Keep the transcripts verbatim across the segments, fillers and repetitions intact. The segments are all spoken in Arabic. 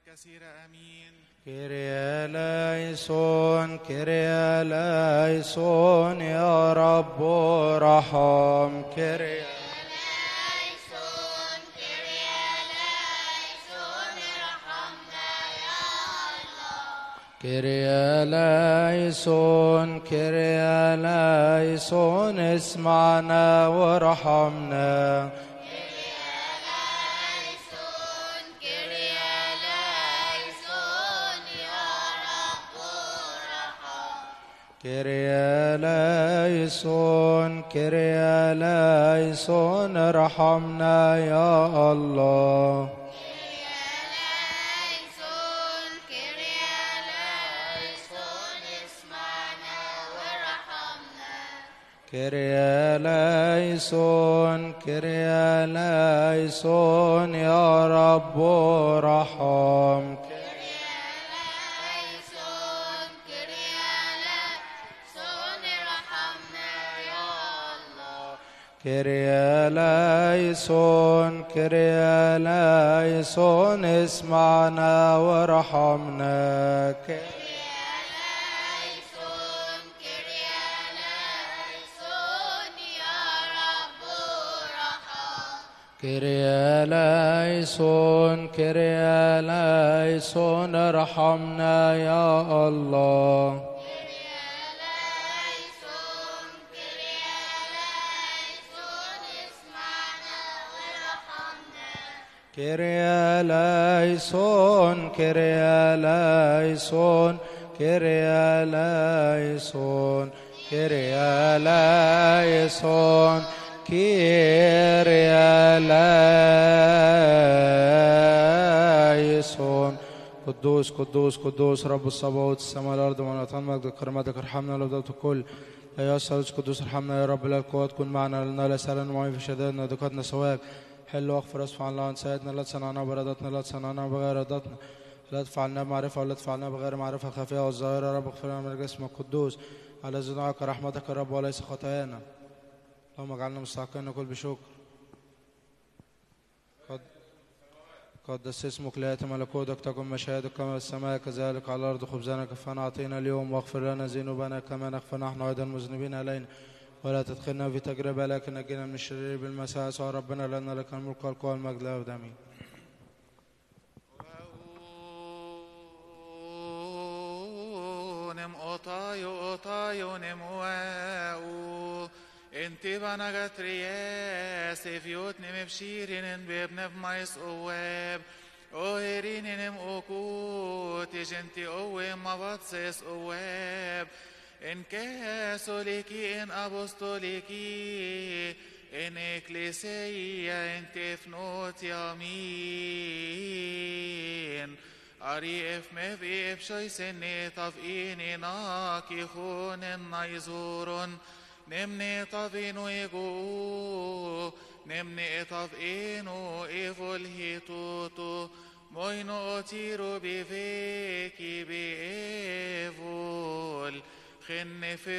الكثيرة آمين. كيريا ليسون كيريا ليسون يا رب ارحم. كيريا ليسون كيريا ليسون ارحمنا يا الله. كيريا ليسون كيريا ليسون اسمعنا وارحمنا. كيريا ليسون كيريا ليسون ارحمنا يا الله. كيريا ليسون كيريا ليسون اسمعنا وارحمنا. كيريا ليسون كيريا ليسون يا رب ارحم. كيريا ليسون كيريا ليسون اسمعنا وارحمنا. كيريا ليسون كيريا ليسون يا رب ارحم. كيريا ليسون كيريا ليسون ارحمنا يا الله. كيريا ليسون كيريا ليسون كيريا ليسون كيريا ليسون كيريا ليسون. قدوس قدوس قدوس رب الصباوت السماء والارض ومن اطال مجد كرامتك ارحمنا لو دوت الكل. يا الثالوث قدوس ارحمنا يا رب لا القوات كن معنا لنا لا سهلا معين في شدائدنا ضيقاتنا سواك. حل واغفر اصفح عن الله سيدنا لا تصنعنا بارادتنا لا تصنعنا بغير ارادتنا لا تفعلنا بمعرفه ولا تفعلنا بغير معرفه الخفيه والظاهره. يا رب اغفر لنا من اسمك القدوس على ذنوبك رحمتك يا رب وليس خطايانا. اللهم اجعلنا مستحقين نقول بشكر. قد قدس اسمك ليأتي ملكوتك تكن مشيئتك كما في السماء كذلك على الارض. خبزنا كفانا اعطينا اليوم واغفر لنا ذنوبنا كما نغفر نحن ايضا المذنبين الينا ولا تدخلنا في تجربة لكن نجينا من الشرير بالمسيح يسوع ربنا لأن لك الملك والقوة والمجد للأبد آمين. نم أطايو أطايو نم واو انت بنا قطرياس فيوت نم بشيرين بابن بمايس أواب أوهرين نم أوكوت جنتي أوه مبطسس أواب إن كاثوليكي إن أبوستوليكي إن إكليسية إن تفنوت يمين أري إف مفي إبشوي سني طفئيني ناكي خون نايزورون نمني طفينو يقو نمني طفئينو إفول هيتوتو موينو تيرو بفيكي بإفول خن في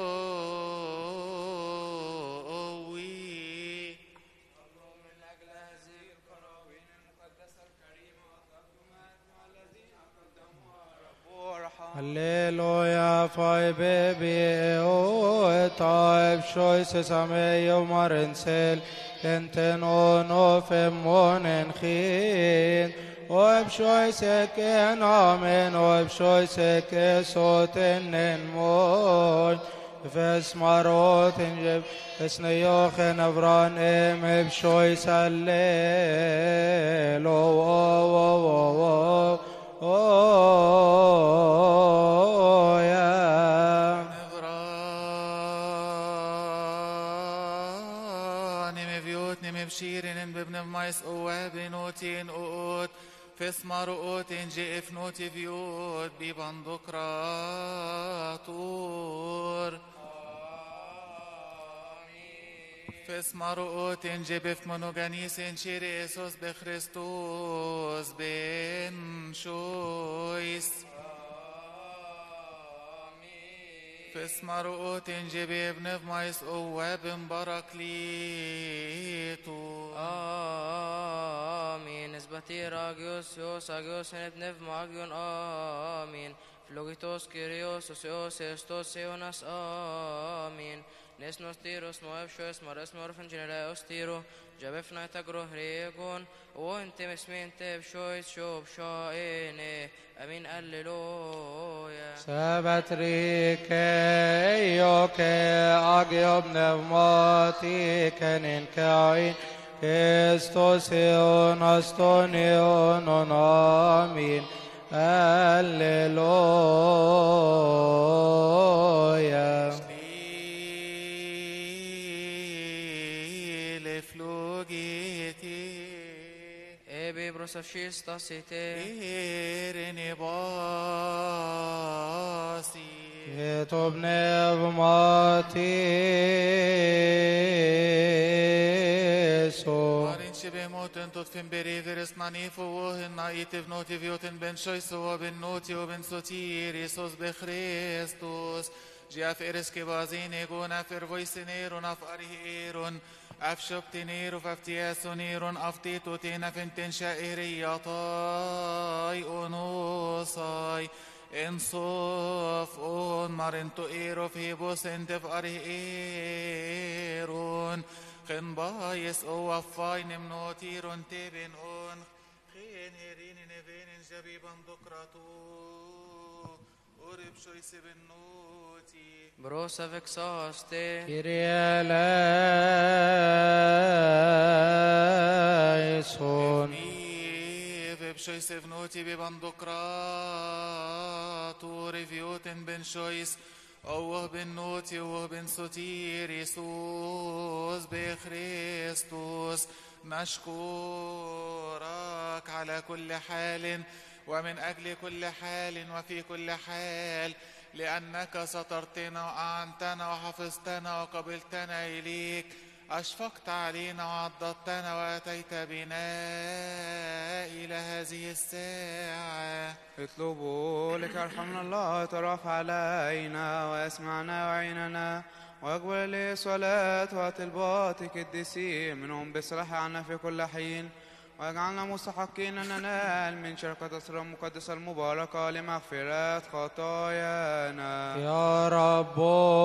أوي. اللهم من أجل هذه القراوين المقدسة الكريمة والتقدمات مع الذين قدموها رب ارحم. هللويا فاي بيبي او طيب شوي سسامي يومارنسل انتنو نوفمون خين وبشوي سكين آمين وبشوي سكين صوت النمون فس ماروت انجب اسنيوخ نفران ام بشوي سليل او او او او او يا نفران مبيوت نمبشيرين بابن مايس اواب نوتين اوت فاسمر اوت انجي افنوت فيوت ببندقراطور فاسمر اوت انجي بفمنوغانيس انشير ايسوس بخريستوس بن شويس فاسمر اوت انجي بابن مايس اواب براكليتو آمين. Batir agios Ios agios en pneumagion amin. Flogitos Kyrios Osios Estos Eonas amin. Nesnos tiros moevšos mares morfen genereos tiro. Jabefna tagro hregon. وانت مسمين تبشويس شوب شائني امين الليلويا سبتريك ايوك اغيوب نفماتي كنين كاين كستوسيون استونيون امين الليلويا Brosafshista site Irene basi Etob nevmati so Marin shibe moten tot fin beriveres nanifo wohin naitiv noti vioten ben shoiso wa ben noti wa ben sotir Isos be Christus Giaf eres ke bazine gona fer voisinero naf ariheron أفشبتنير فافتياسونير أفتيتو تينا فنتن شائريطاي أنوصاي إنصوف أون مرنتو إيرو في بوس انتف أريئيرون خن بايس أو وفاي نمنوتيرون تبن أون خين هيرين نفين جبيبا دكراتو أورب شويس بنوتي Brosa vexaste Kyrie eleison بشويس بنوتي ببندقراتو ريفيوتن بن شويس أوه بن نوتي أوه بن سوتير يسوس بخريستوس نشكرك على كل حال ومن أجل كل حال وفي كل حال لأنك سترتنا وأعنتنا وحفظتنا وقبلتنا إليك أشفقت علينا وعضدتنا وأتيت بنا إلى هذه الساعة اطلبوا لك ارحمنا الله ترف علينا واسمعنا وعيننا واقبل لي صلاة وطلباتك الدسيم منهم بصلاح عنا في كل حين واجعلنا مستحقين أن ننال من شركة أسرة المقدسة المباركة لمغفرة خطايانا يا رب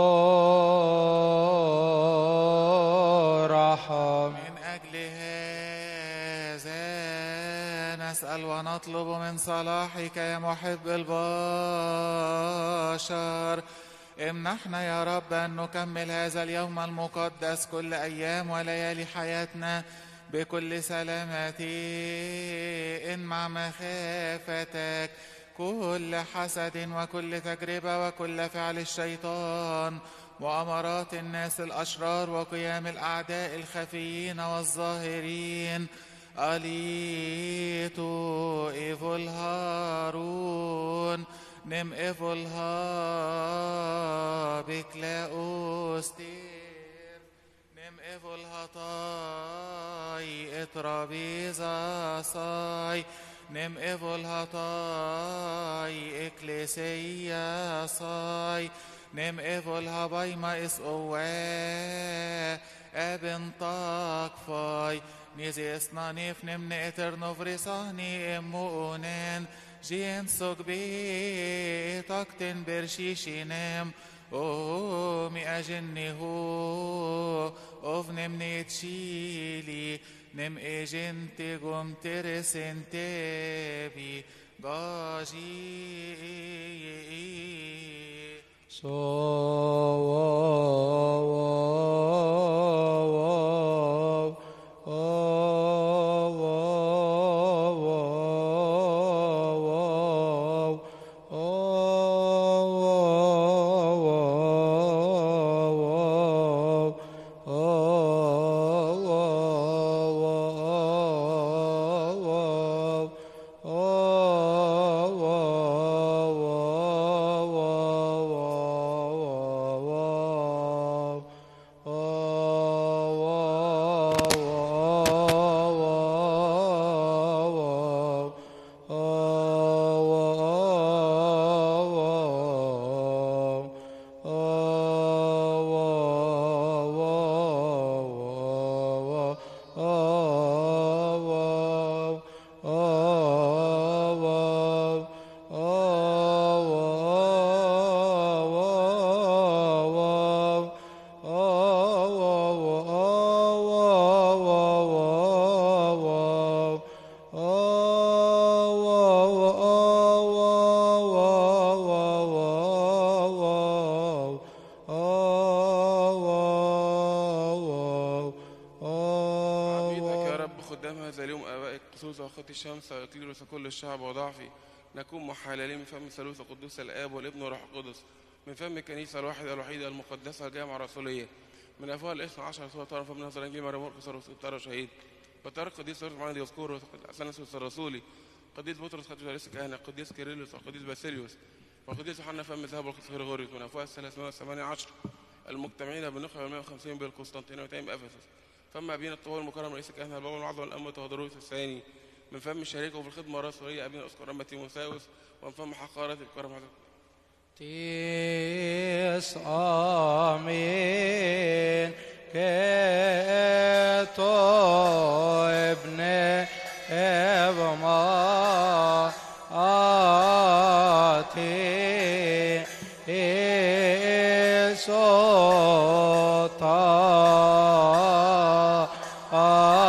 رحم من أجل هذا نسأل ونطلب من صلاحك يا محب البشر امنحنا يا رب أن نكمل هذا اليوم المقدس كل أيام وليالي حياتنا بكل سلامة إن مع مخافتك كل حسد وكل تجربة وكل فعل الشيطان وأمارات الناس الأشرار وقيام الأعداء الخفيين والظاهرين أليتو إيفول هارون نم إيفول ها بكلاوستير نم إيفول هطاي إترابيزا صاي نم إيفول هطاي إكليسيا صاي نم إيفول هبايما إس أواه أبن طاقفاي نيزي إسنانيف نم نئتر نفرساني إمونين جين سوق بي تقتن برشيشي نم أو مي أجني هو أفنم نيتشيلي نم إجنتي قم ترسنتي باجي So oh, oh, oh, اليوم آبائك قصوص وأخوة الشمس وإكليروس وكل الشعب وضعفي نكون محللين من فم ثالوث قدوس الآب والابن والروح القدس من فم الكنيسة الواحدة الوحيدة المقدسة الجامعة الرسولية من أفواه الاثنى عشر سورة طرف من هذا الإنجيل مريم مرقس ورسول شهيد وترك قديس سورة معاند يذكره أثناسيوس الرسولي قديس بطرس قديس رئيس الكهنة قديس كيرلس وقديس باسيليوس وقديس يوحنا فم الذهب والقديس غريغوريوس من أفواه الثلاثمائة وثمانية عشر المجتمعين بالنخبة المائة وخمسين بالقسطنطينية وتيم أفسس فما أبينا الطوال المكرم رئيس الكهنة البابا المعظم الأمة تودروس الثاني من فم شريكه في الخدمة الرسولية أبينا أسقر أمة تيموثاوس ومن فم حقارة الكرم هذا تيس آمين كتو ابن ابما آتي إيسوتا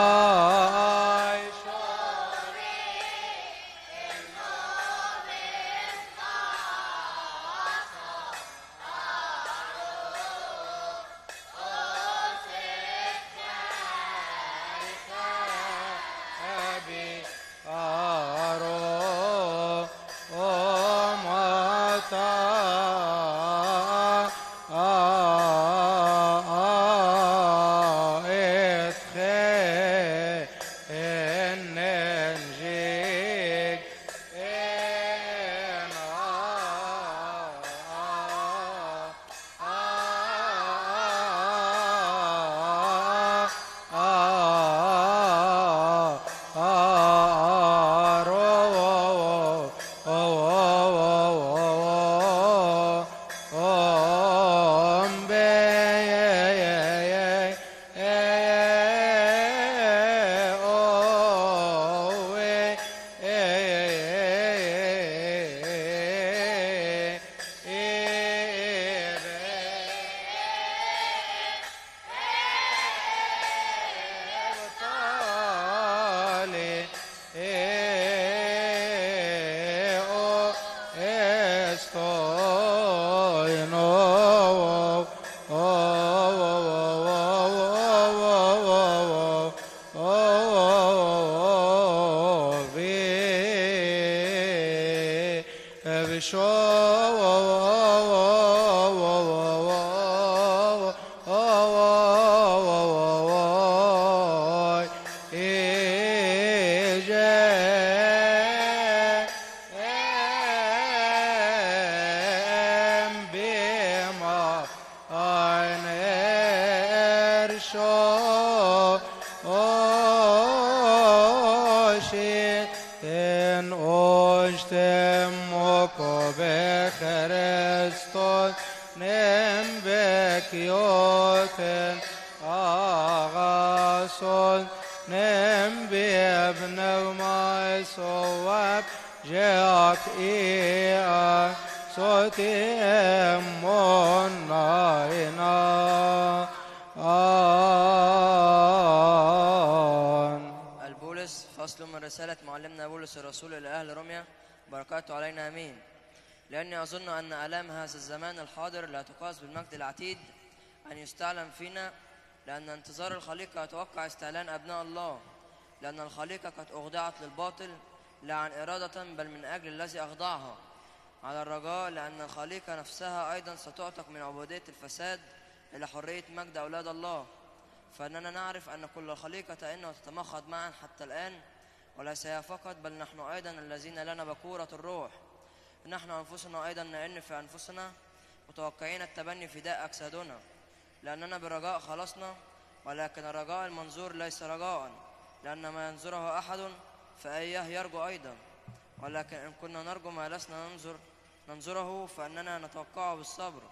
البولس فصل من رسالة معلمنا بولس الرسول إلى أهل روميا بركاته علينا آمين. لأني أظن أن آلام هذا الزمان الحاضر لا تقاس بالمجد العتيد أن يستعلم فينا، لأن انتظار الخليقة يتوقع استعلان أبناء الله، لأن الخليقة قد أخضعت للباطل لا عن إرادة بل من أجل الذي أخضعها، على الرجاء لأن الخليقة نفسها أيضا ستعتق من عبودية الفساد إلى حرية مجد أولاد الله. فإننا نعرف أن كل الخليقة إنه تتمخض معا حتى الآن، وليس هي فقط بل نحن أيضا الذين لنا بكورة الروح، نحن أنفسنا أيضا نئن في أنفسنا متوقعين التبني فداء أجسادنا، لأننا برجاء خلصنا، ولكن الرجاء المنظور ليس رجاء، لأن ما ينظره أحد فإياه يرجو أيضا، ولكن إن كنا نرجو ما لسنا ننظر ننظره فإننا نتوقعه بالصبر.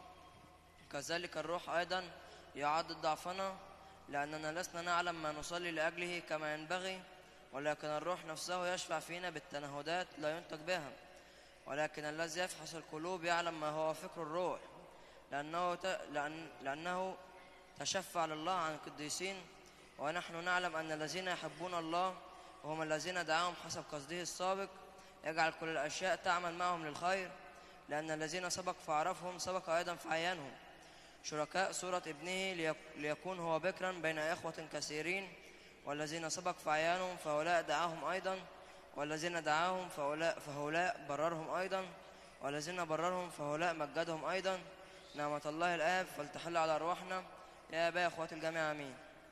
كذلك الروح أيضا يعضد ضعفنا، لأننا لسنا نعلم ما نصلي لأجله كما ينبغي، ولكن الروح نفسه يشفع فينا بالتنهدات لا ينطق بها. ولكن الذي يفحص القلوب يعلم ما هو فكر الروح، لأنه, ت... لأن... لأنه تشفع لله عن القديسين. ونحن نعلم أن الذين يحبون الله وهم الذين دعاهم حسب قصده السابق يجعل كل الأشياء تعمل معهم للخير، لأن الذين سبق فعرفهم سبق أيضا فعينهم، شركاء صورة ابنه ليكون هو بكرا بين إخوة كثيرين، والذين سبق في أعيانهم فهؤلاء دعاهم أيضا، والذين دعاهم فهؤلاء, فهؤلاء بررهم أيضا، والذين بررهم فهؤلاء مجدهم أيضا. نعمة الله الآب فلتحل على أرواحنا يا آباء أخوات الجميع آمين.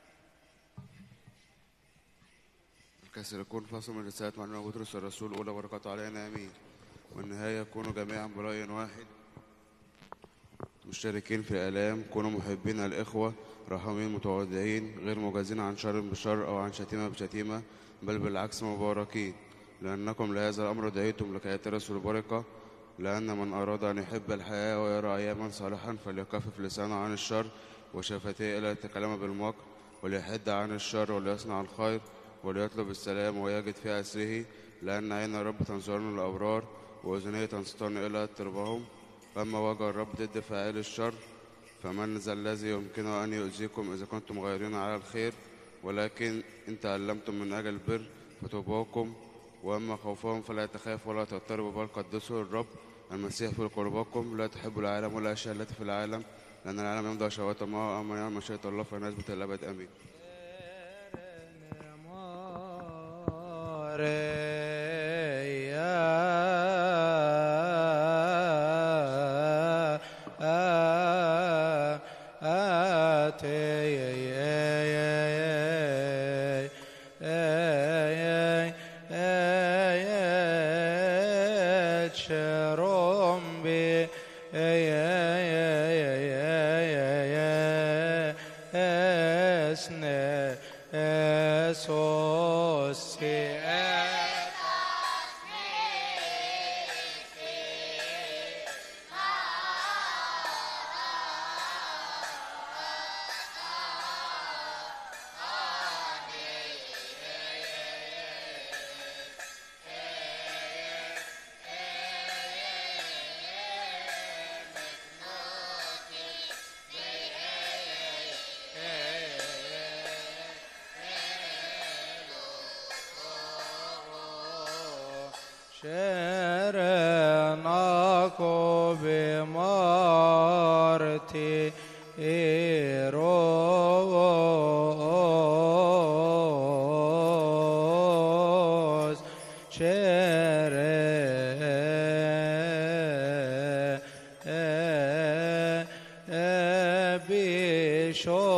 الكسر يكون فصل من رسالة معلمنا بطرس الرسول الأولى، بركاته علينا آمين. والنهاية كونوا جميعا برأي واحد مشتركين في الآلام، كونوا محبين الإخوة رحمين متواضعين غير مجازين عن شر بشر أو عن شتيمة بشتيمة، بل بالعكس مباركين، لأنكم لهذا الأمر دعيتم لكي ترثوا البركة. لأن من أراد أن يحب الحياة ويرى أياما صالحا فليكفف لسانه عن الشر وشفتيه إلى الكلام بالمكر، وليحد عن الشر وليصنع الخير وليطلب السلام ويجد في أسره. لأن عين الرب تنظرن الأبرار وأذنيه تنصتن إلى تربهم، أما وجه الرب ضد فاعل الشر. فمن ذا الذي يمكنه أن يؤذيكم إذا كنتم غيرين على الخير؟ ولكن إن تألمتم من أجل البر فتوباكم. وأما خوفهم فلا تخافوا ولا تضطربوا، بل قدسوا الرب المسيح في قلوبكم. لا تحبوا العالم ولا الأشياء التي في العالم، لأن العالم يمضي شهواته معه، أما يعمل مشيئة الله فإنها تثبت الأبد آمين. شرناكو بمارتي إيروس شر بشو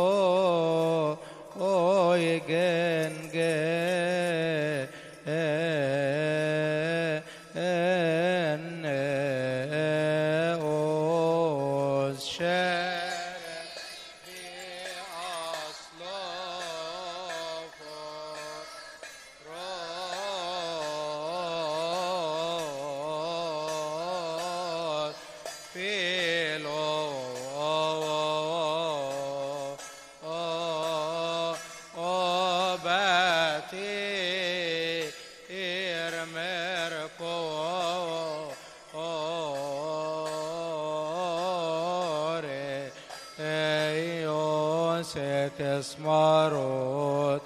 اسمارود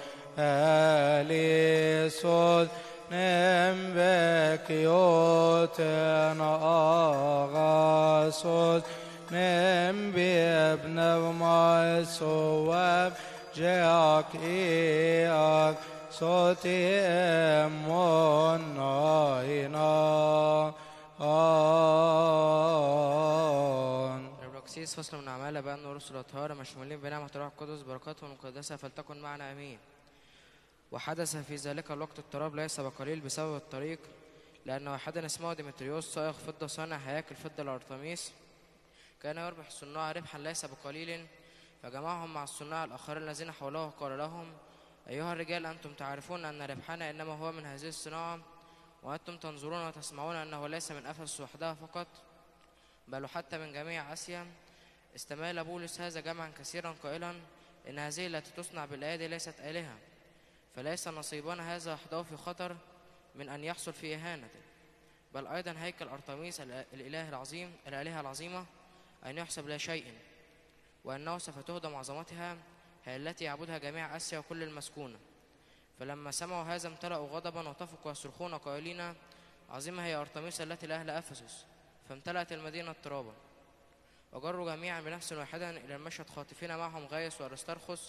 اليسود نمبك يوتن اغاسود نمبي ابن ما الصواب جاك اياك صوتي امون ناينا القسيس فصل من أعمال بأن رسل أطهار مشمولين بنعمة الروح القدس بركاتهم المقدسة فلتكن معنا آمين. وحدث في ذلك الوقت اضطراب ليس بقليل بسبب الطريق، لأن واحدا اسمه ديمتريوس صائغ فضة صانع هياكل فضة لأرطميس كان يربح الصناع ربحا ليس بقليل، فجمعهم مع الصناع الآخرين الذين حوله وقال لهم: أيها الرجال، أنتم تعرفون أن ربحنا إنما هو من هذه الصناعة، وأنتم تنظرون وتسمعون أنه ليس من أفسس وحدها فقط بل حتى من جميع آسيا. استمال بولس هذا جمعا كثيرا قائلا إن هذه التي تصنع بالأيدي ليست آلهة، فليس نصيبنا هذا وحده في خطر من أن يحصل في إهانة، بل أيضا هيكل أرطميس الإله العظيم الآلهة العظيمة أن يحسب لا شيء، وأنه سوف تهدم عظمتها هي التي يعبدها جميع آسيا وكل المسكونة. فلما سمعوا هذا امتلأوا غضبا وطفقوا يصرخون قائلين: عظيمة هي أرطميس التي لأهل أفسس. فامتلأت المدينة اضطرابا، وجروا جميعا بنفس واحدا إلى المشهد خاطفين معهم غايس وأرسترخس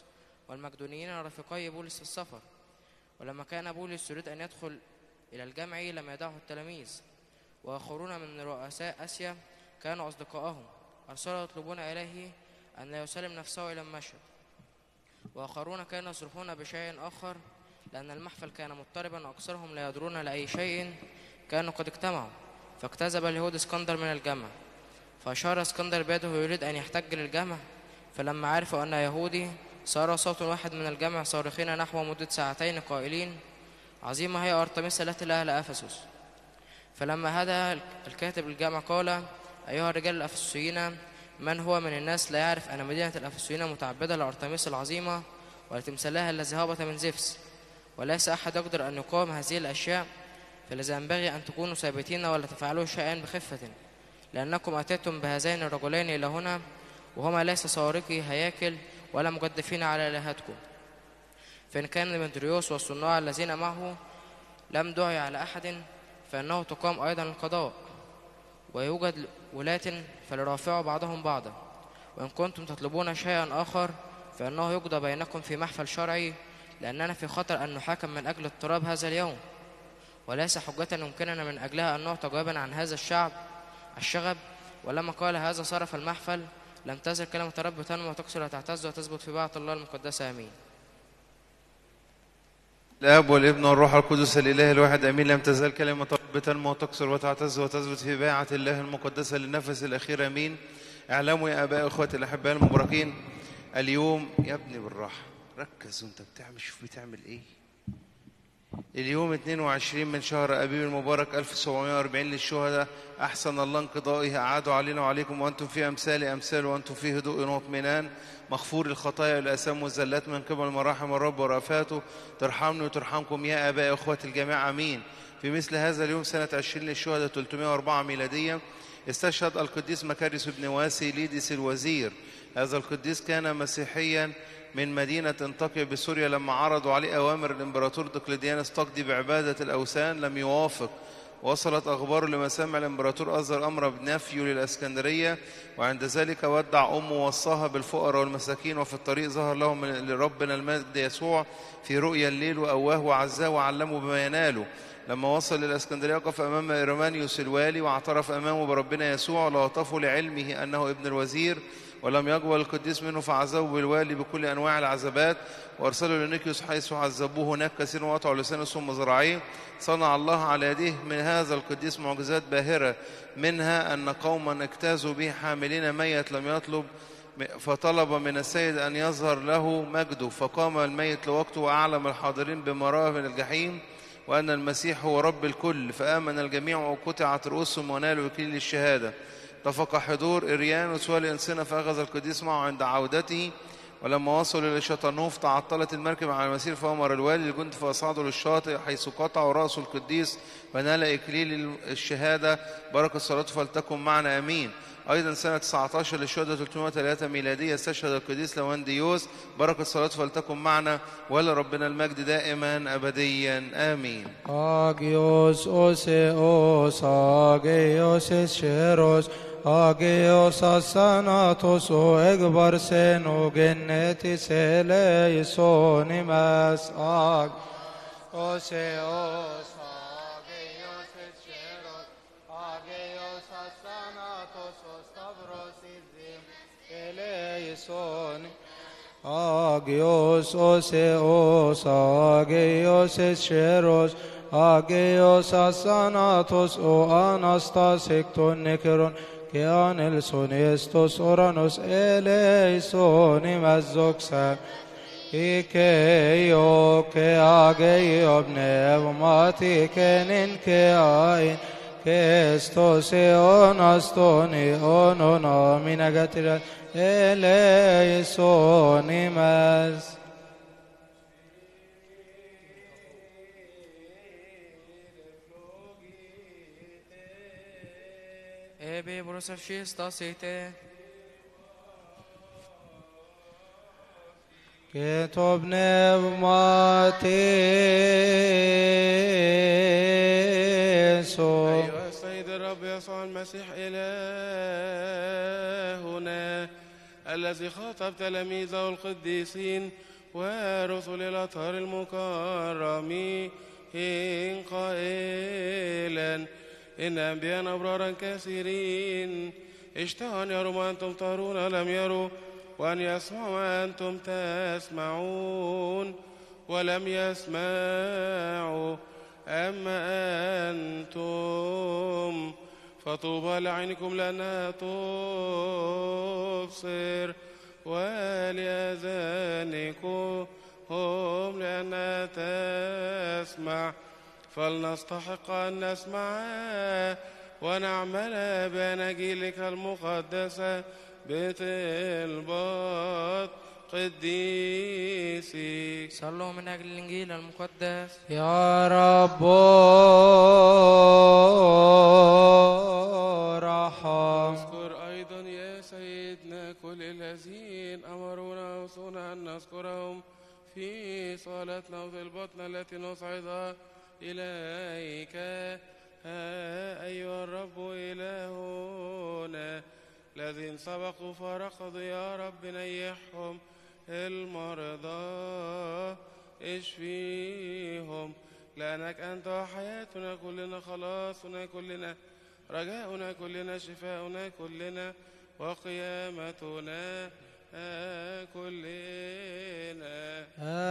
والمقدونيين رفيقي بولس في السفر. ولما كان بولس يريد أن يدخل إلى الجمع لم يدعه التلاميذ، وآخرون من رؤساء آسيا كانوا أصدقائهم أرسلوا يطلبون إليه أن لا يسلم نفسه إلى المشهد. وآخرون كانوا يصرخون بشيء آخر، لأن المحفل كان مضطربا وأكثرهم لا يدرون لأي شيء كانوا قد اجتمعوا. فاجتذب اليهود اسكندر من الجمع، فأشار اسكندر بيده يريد أن يحتج للجمع. فلما عرفوا أنه يهودي صار صوت واحد من الجمع صارخين نحو مدة ساعتين قائلين: عظيمة هي أرطميس التي لأهل أفسس. فلما هدى الكاتب الجمع قال: أيها الرجال الأفسسيين، من هو من الناس لا يعرف أن مدينة الأفسسيين متعبدة لأرطميس العظيمة ولتمثالها الذي هبط من زفس، وليس أحد يقدر أن يقاوم هذه الأشياء، فلذا ينبغي أن تكونوا ثابتين ولا تفعلوا شيئا بخفة، لأنكم أتيتم بهذين الرجلين إلى هنا وهما ليس سارقي هياكل ولا مجدفين على إلهتكم. فإن كان ديمتريوس والصناع الذين معه لم دعي على أحد فإنه تقام أيضا القضاء، ويوجد ولاة فليرافعوا بعضهم بعضا. وإن كنتم تطلبون شيئا آخر فإنه يقضى بينكم في محفل شرعي، لأننا في خطر أن نحاكم من أجل اضطراب هذا اليوم، وليس حجة يمكننا من أجلها أن نعطى جوابا عن هذا الشعب الشغب. ولما قال هذا صرف المحفل. لم تزل كلمة الرب تنمو وتكثر وتعتز وتثبت في بعث الله المقدسة. آمين. الآب والابن والروح القدس الإله الواحد آمين. لم تزال كلمة الرب تنمو وتكثر وتعتز وتثبت في بيعة الله المقدسة للنفس الأخير. آمين. اعلموا يا آباء إخوتي الأحباء المباركين، اليوم يا ابني بالراحة ركز وانت بتعمل، شوف بتعمل ايه. اليوم اثنين وعشرين من شهر أبيب المبارك ألف وسبعمائة وأربعين للشهداء، أحسن الله انقضائه، أعادوا علينا وعليكم وأنتم في أمثال أمثال وأنتم في هدوء واطمئنان، مغفور الخطايا والآثام والزلات من قبل مراحم الرب ورأفاته، ترحمني وترحمكم يا آباء إخوة الجميع. آمين. في مثل هذا اليوم سنة عشرين للشهداء ثلاثمائة وأربعة ميلادية استشهد القديس مكاريوس بن واسيليدس الوزير. هذا القديس كان مسيحيا من مدينة انطاكيا بسوريا. لما عرضوا عليه أوامر الإمبراطور دقلديانوس تقضي بعبادة الأوثان لم يوافق. وصلت أخباره لمسامع الإمبراطور أصدر أمر بنفيه للإسكندرية، وعند ذلك ودع أمه ووصاها بالفقراء والمساكين. وفي الطريق ظهر لهم لربنا المجد يسوع في رؤيا الليل وأواه وعزاه وعلمه بما يناله. لما وصل للإسكندرية وقف أمام إيرمانيوس الوالي واعترف أمامه بربنا يسوع ولطفوا لعلمه أنه ابن الوزير، ولم يقبل القديس منه فعذبوا بالوالي بكل أنواع العذابات، وأرسلوا لنيكيوس حيث عذبوه هناك كثيرا وقطعوا لسانه ثم ذراعيه. صنع الله على يديه من هذا القديس معجزات باهرة، منها أن قوما اجتازوا به حاملين ميت لم يطلب، فطلب من السيد أن يظهر له مجده، فقام الميت لوقته وأعلم الحاضرين بما رأى من الجحيم وأن المسيح هو رب الكل، فآمن الجميع وقطعت رؤوسهم ونالوا إكليل الشهادة. اتفق حضور إريانوس والإنسنة فأخذ القديس معه عند عودته. ولما وصلوا لشطنوف تعطلت المركب على المسير، فأمر الوالي الجند فأصعدوا للشاطئ حيث قطعوا رأس القديس ونال إكليل الشهادة. بركة صلاته فلتكن معنا. آمين. أيضا سنة تسعة عشر للشهداء ثلاثمائة وثلاثة ميلادية استشهد القديس لوانديوس. بركة صلاته فلتكن معنا ولربنا المجد دائما أبديا. آمين. Agios oseos, agios esceros, agios asanatos o egbarsen o genetis eleisonimas, ag oseos, agios esceros, agios asanatos o stavros izim eleisonimas, Agios oseos, agios esceros, agios asanatos o anastasicton nekeron, que anelson estos oranos eleison imazoxa, Ike io que ageio pneumati kenin que ain, que estos eonastoni onona minagatirat, eleisonimas. Ebe brosavšistasite. Και το πνεύματι σου أيها السيد الرب يسوع المسيح إلهنا الذي خاطب تلاميذه القديسين ورسل الأطهار المكرمين قائلا إن أنبياء أبرارا كثيرين اشتهوا أن يروا ما أنتم ترون لم يروا، وأن يسمعوا ما أنتم تسمعون ولم يسمعوا. أما أنتم فطوبى لعينكم لأنها تبصر، ولأذانكم هم لأنها تسمع. فلنستحق أن نسمع ونعمل بأناجيلك المقدسة بطلبات قديسك. صلوا من أجل الإنجيل المقدس. يا رب ارحم. اذكر أيضا يا سيدنا كل الذين أمرونا وصونا أن نذكرهم في صلاتنا وطلباتنا التي نصعدها إليك. ها أيها الرب إلهنا الذين سبقوا فرقدوا، يا رب نيحهم. المرضى اشفيهم، لأنك أنت حياتنا كلنا، خلاصنا كلنا، رجاؤنا كلنا، شفاؤنا كلنا، وقيامتنا كلنا.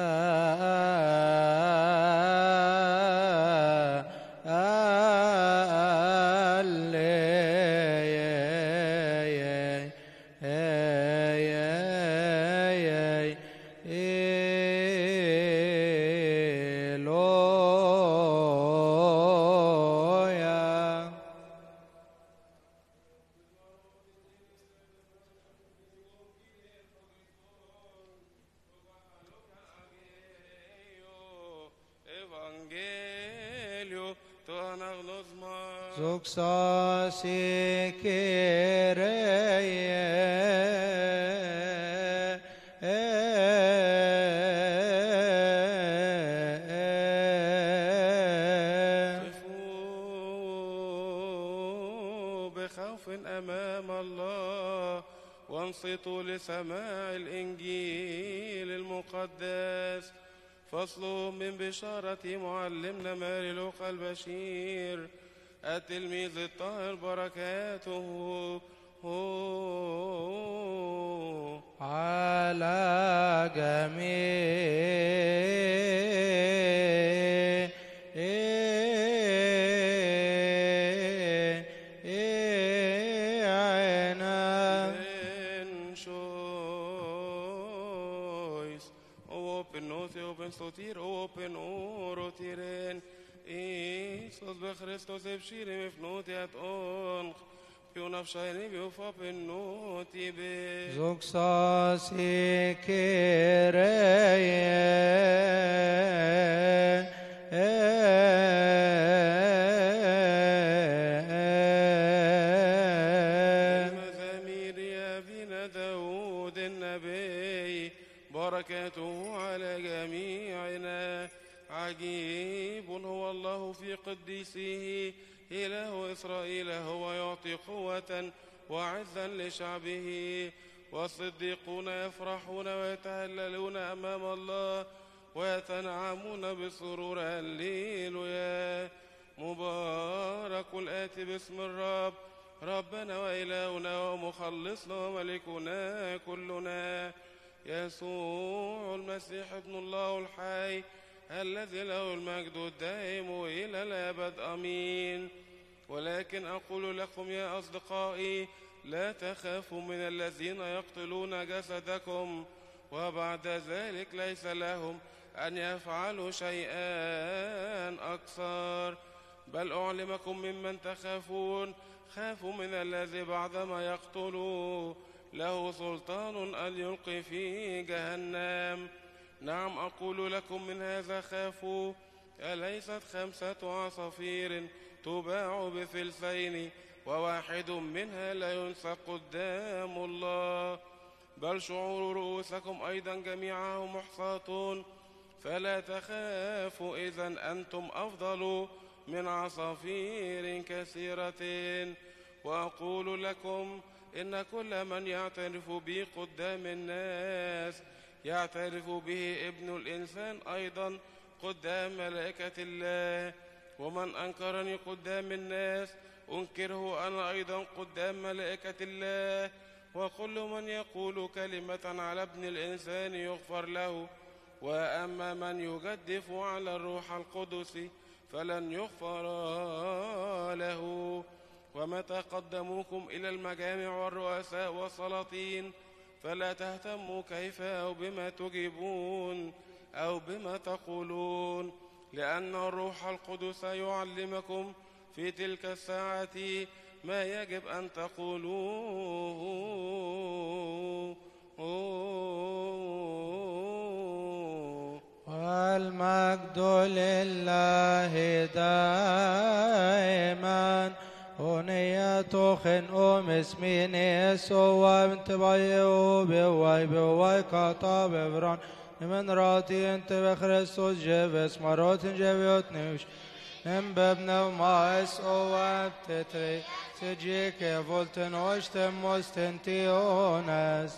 Zuxa قفوا بخوف أمام الله وانصتوا لسماع الإنجيل المقدس. فصل من بشارة معلمنا ماري لوقا البشير التلميذ الطاهر بركاته على جميعنا. Open note, open sotir, open orotiren. Iisus b'Christos ebshiri mifnuti at onch. Piu nafshayni biufa pennuti be. Zuxa المزامير يا ابن داود النبي بركاته على جميعنا. عجيب هو الله في قديسه، إله إسرائيل هو يعطي قوة وعزا لشعبه. والصديقون يفرحون ويتهللون أمام الله ويتنعمون بسرور. هللويا. مبارك الآتي باسم الرب، ربنا وإلهنا ومخلصنا وملكنا كلنا، يسوع المسيح ابن الله الحي، الذي له المجد الدائم إلى الأبد. آمين. ولكن أقول لكم يا أصدقائي، لا تخافوا من الذين يقتلون جسدكم وبعد ذلك ليس لهم أن يفعلوا شيئا أكثر، بل أعلمكم ممن تخافون. خافوا من الذي بعدما يقتلوا له سلطان أن يلقي في جهنم. نعم أقول لكم من هذا خافوا. أليست خمسة عصافير تباع بفلسين وواحد منها لا ينسى قدام الله؟ بل شعور رؤوسكم أيضا جميعهم محصاة. فلا تخافوا، إذن أنتم أفضل من عصافير كثيرة. وأقول لكم إن كل من يعترف بي قدام الناس يعترف به ابن الإنسان أيضا قدام ملائكة الله. ومن أنكرني قدام الناس أنكره أنا أيضا قدام ملائكة الله. وكل من يقول كلمة على ابن الإنسان يغفر له، وأما من يجدف على الروح القدس فلن يغفر له. ومتى قدموكم إلى المجامع والرؤساء والسلاطين فلا تهتموا كيف أو بما تجيبون أو بما تقولون، لأن الروح القدس يعلمكم في تلك الساعة ما يجب أن تقولوه. والمجد لله دائما. أنية خنقوم اسمين يسوع بنت بيو بيواي بيواي كاتا بفران من راتي انت بخريستوس جيفس مروت جيفيوت نيوش نم ببنا وما اسوع بتتري سجيك فولتن وشتم مستنتيونس.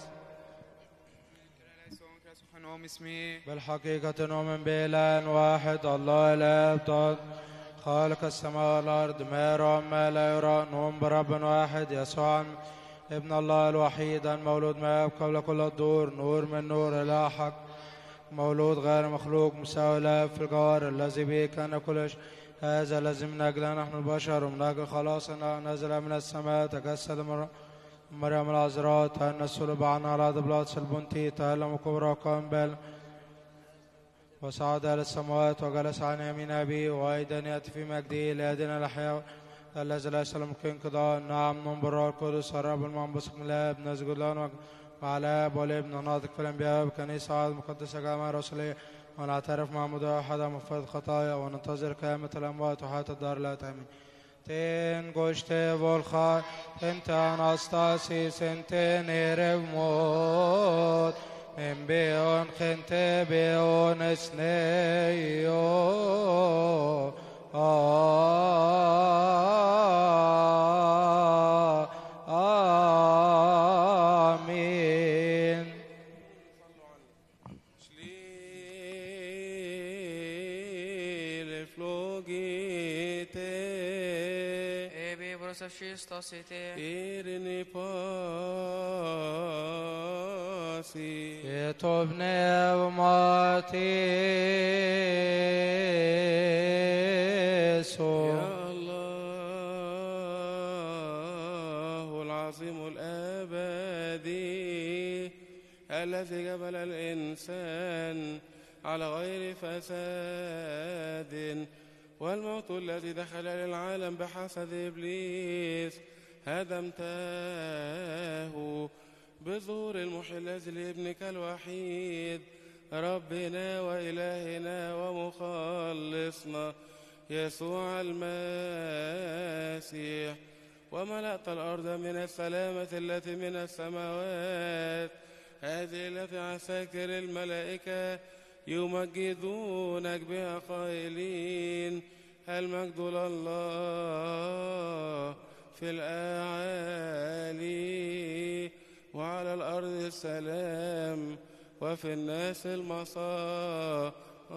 بالحقيقة نؤمن بإله واحد الله الآب خالق السماء والأرض ما يرى ما لا يرى. نؤمن برب واحد يسوع ابن الله الوحيد المولود ما قبل كل الدور، نور من نور إله حق مولود غير مخلوق مساوي له في الجوهر الذي به كان كل شيء. هذا الذي من أجله نحن البشر ومن أجل خلاصنا نزل من السماء تجسد مريم العذراء تأنس صلب عنا على بلاطس البنطي تألم كبرى قام بال وصعد إلى السماوات وجلس عن يمين أبيه وأيضا يأتي في مجده ليهدنا الأحياء الذي لا يسلم كانقضاء. نعم نؤمن بالروح القدس الرب المنبثق من الآب نسجد له مع الآب والابن ناطق في الأنبياء بكنيسة مقدسة جامعة رسولية ونعترف مع مدعو أحد مغفرة خطايا وننتظر قيامة الأموات وحياة الدار لا تأمين. تين گوشته volchar ente anastasis ente nerevmot men beon gente beon esneio آمين. شليل فلوجيته Stasite Irene pasi Etov nevmati so يا الله العظيم الأبدي الذي جبل الإنسان على غير فساد، والموت الذي دخل للعالم بحسد إبليس هدمته بظهور المحيي الذي لابنك الوحيد ربنا وإلهنا ومخلصنا يسوع المسيح، وملأت الأرض من السلامة التي من السماوات، هذه التي عساكر الملائكة يمجدونك بها قائلين المجد لله في الأعالي وعلى الأرض السلام وفي الناس المسار.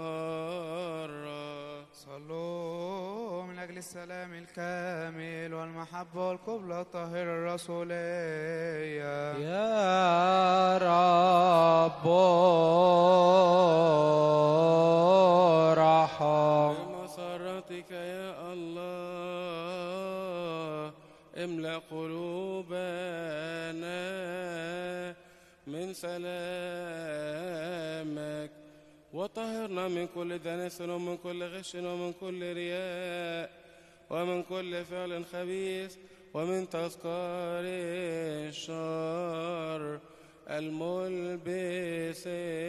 صلوا من أجل السلام الكامل والمحبة والقبلة الطاهرة الرسولية. يا رب ارحم بمسرتك يا الله املأ قلوبنا من سلامك وطهرنا من كل دنس ومن كل غش ومن كل رياء ومن كل فعل خبيث ومن تذكار الشر الملبس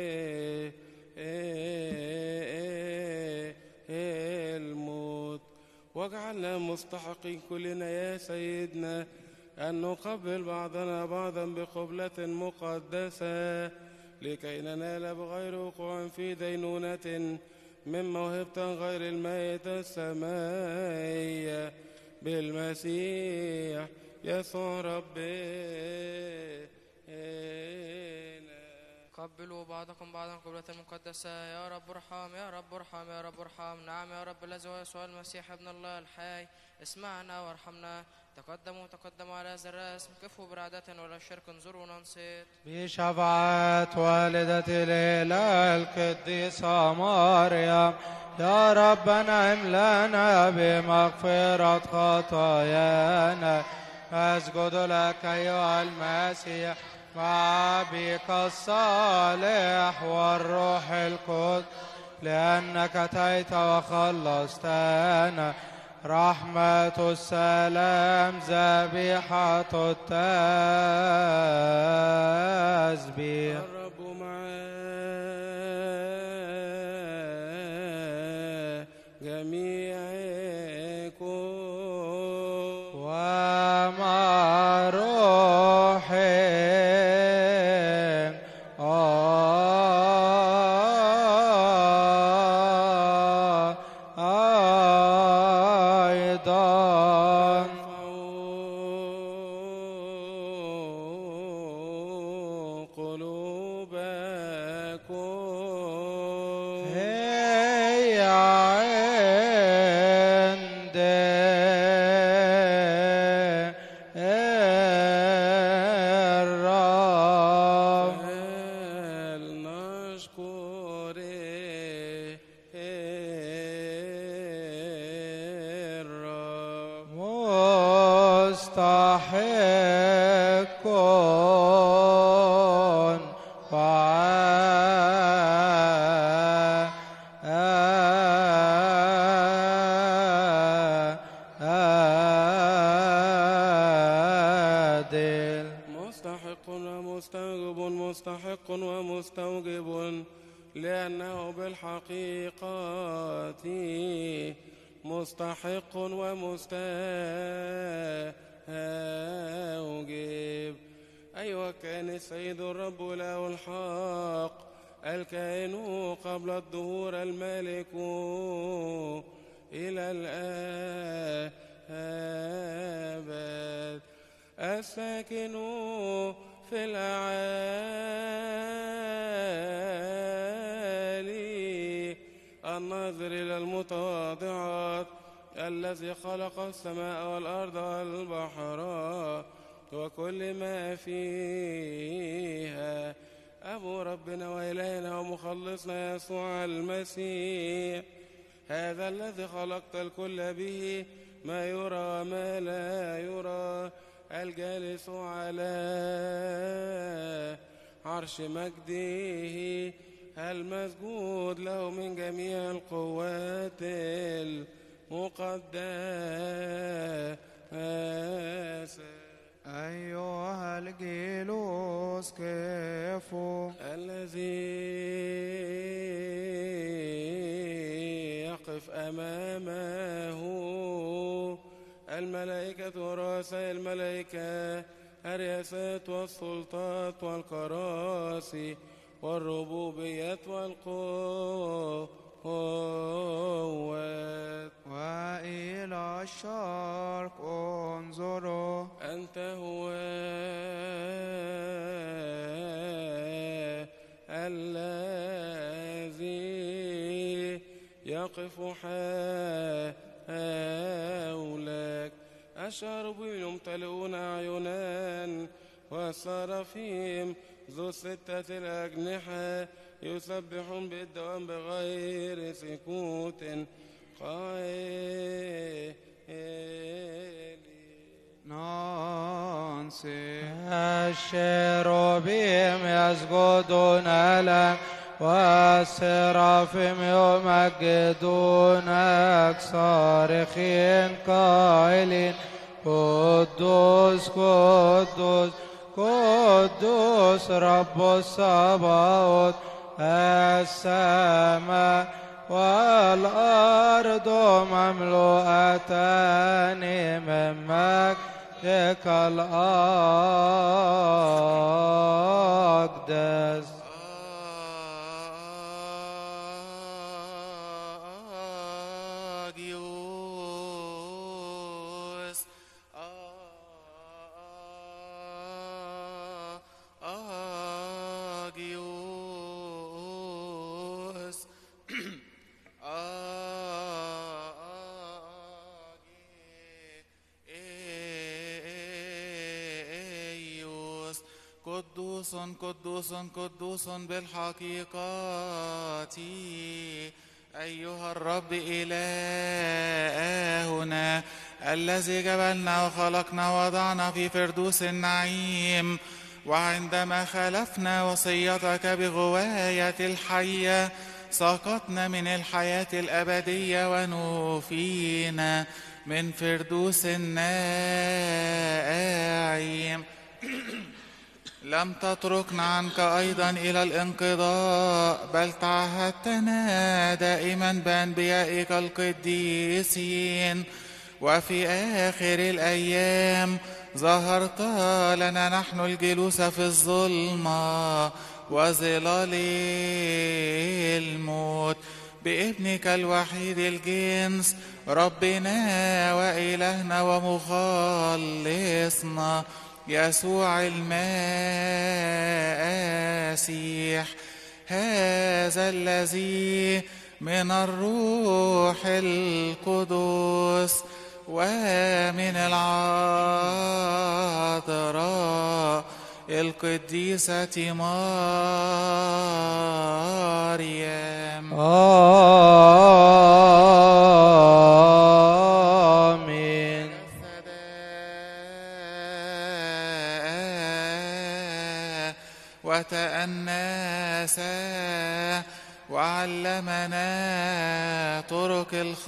الموت، واجعلنا مستحقين كلنا يا سيدنا أن نقبل بعضنا بعضا بقبلة مقدسة لكي ننال بغير وقوع في دينونة من موهبة غير المائدة السمائية بالمسيح يسوع ربنا. قبلوا بعضكم بعضا قبلة المقدسة. يا رب ارحم يا رب ارحم يا رب ارحم. نعم يا رب الذي هو يسوع المسيح ابن الله الحي، اسمعنا وارحمنا. تقدموا تقدموا على هذا الرسم، كفوا برعدة ولا شرك، انظروا وننصت. بشفاعة والدة الإله القديسة مريم، يا رب انعم لنا بمغفرة خطايانا. أسجد لك أيها المسيح مع أبيك الصالح والروح القدس، لأنك أتيت وخلصتنا. رحمة السلام ذبيحة التسبيح. الرب مع جميعكم ومع روحهم أيضا. قلوبكم هي عند الرب. فلنشكر الرب. مستحق وعادل. مستحق ومستوجب مستحق ومستوجب، لأنه بالحقيقة مستحق ومستوجب. أيها كان السيد الرب له الحق، الكائن قبل الدهور، الملك إلى الأبد، الساكن في الأعالي، الناظر إلى المتواضعات، الذي خلق السماء والأرض والبحر وكل ما فيها، أبو ربنا وإلهنا ومخلصنا يسوع المسيح، هذا الذي خلقت الكل به، ما يرى وما لا يرى، الجالس على عرش مجده، المسجود له من جميع القوات المقدسة. أيها الجيلوس كيفو الذي يقف أمامه الملائكة ورؤساء الملائكة، الرياسات والسلطات والكراسي والربوبيات والقوات، وإلى الشرق انظروا، أنت هو الذي يقف حولك، الشاربين يمتلئون أعينان، والسرافيم ذو الستة الأجنحة يسبحون بالدوام بغير سكوت قائلين نانسي. الشيروبيم يسجدون لك، والسرافيم يمجدونك، صارخين قائلين قدوس قدوس قدوس رب الصباوت، السماء والأرض مملوءتان من مجدك الأقدس. آجيوس آجيوس قدوس قدوس قدوس بالحقيقة أيها الرب إلهنا الذي جبلنا وخلقنا ووضعنا في فردوس النعيم، وعندما خالفنا وصيتك بغواية الحية سقطنا من الحياة الأبدية ونوفينا من فردوس النعيم. لم تتركنا عنك أيضا إلى الانقضاء، بل تعهدتنا دائما بأنبيائك القديسين، وفي آخر الأيام ظهرت لنا نحن الجلوس في الظلمة وظلال الموت بابنك الوحيد الجنس ربنا وإلهنا ومخلصنا يسوع المسيح، هذا الذي من الروح القدس ومن العذراء القديسة مريم. آمين. وتأنسا وعلمنا طرق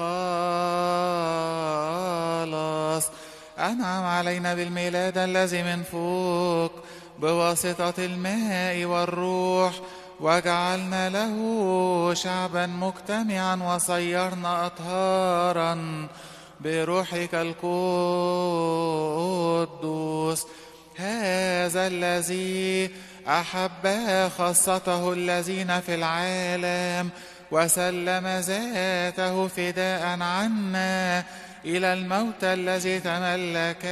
الخلاص، أنعم علينا بالميلاد الذي من فوق بواسطة الماء والروح، وجعلنا له شعبا مجتمعا وصيرنا أطهارا بروحك القدوس، هذا الذي أحب خاصته الذين في العالم وسلم ذاته فداء عنا إلى الموت الذي تملك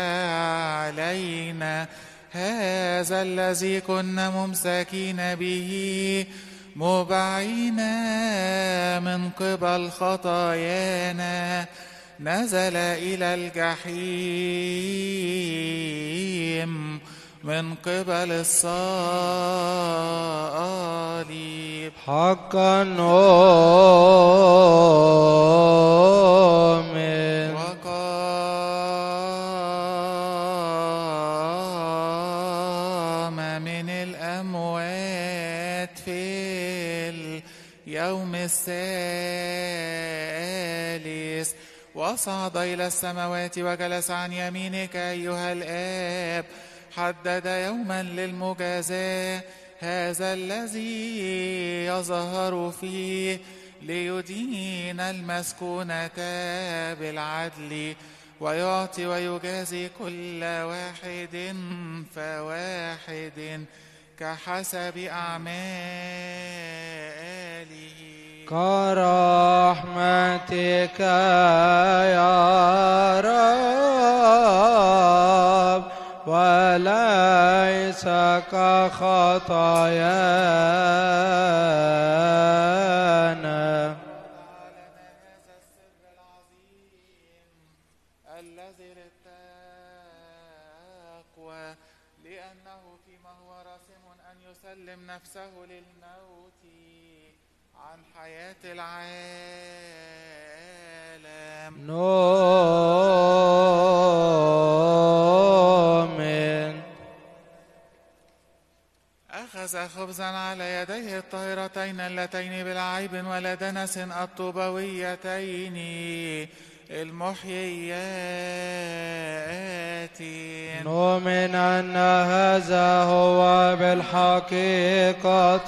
علينا، هذا الذي كنا ممسكين به مبعين من قبل خطايانا نزل إلى الجحيم من قبل الصليب. حقا نؤمن وقام من الأموات في اليوم الثالث، وصعد إلى السماوات وجلس عن يمينك أيها الآب، حدد يوما للمجازاة، هذا الذي يظهر فيه ليدين المسكونة بالعدل ويعطي ويجازي كل واحد فواحد كحسب أعماله. كرحمتك يا رب وليس كخطايانا. هذا السر العظيم الذي للتقوى، لأنه فيما هو راسم أن يسلم نفسه للموت عن حياة العالم. نؤمن. أخذ خبزا على يديه الطاهرتين اللتين بلا عيب ولا دنس الطوبويتين المحييات. نؤمن أن هذا هو بالحقيقة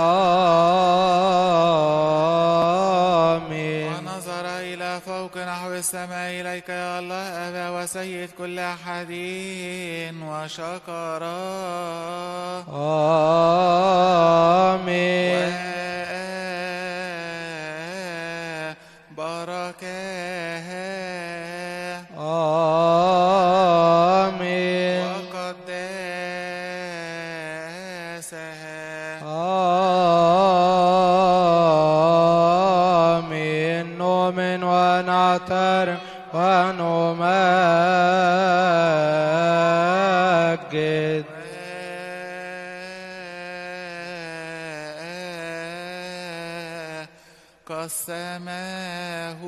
آمين. ونظر إلى فوق نحو السماء إليك يا الله أبا وسيد كل أحد وشكر آمين. وباركها آمين. وقدسها آمين. نؤمن ونعترف ونمجد قسمه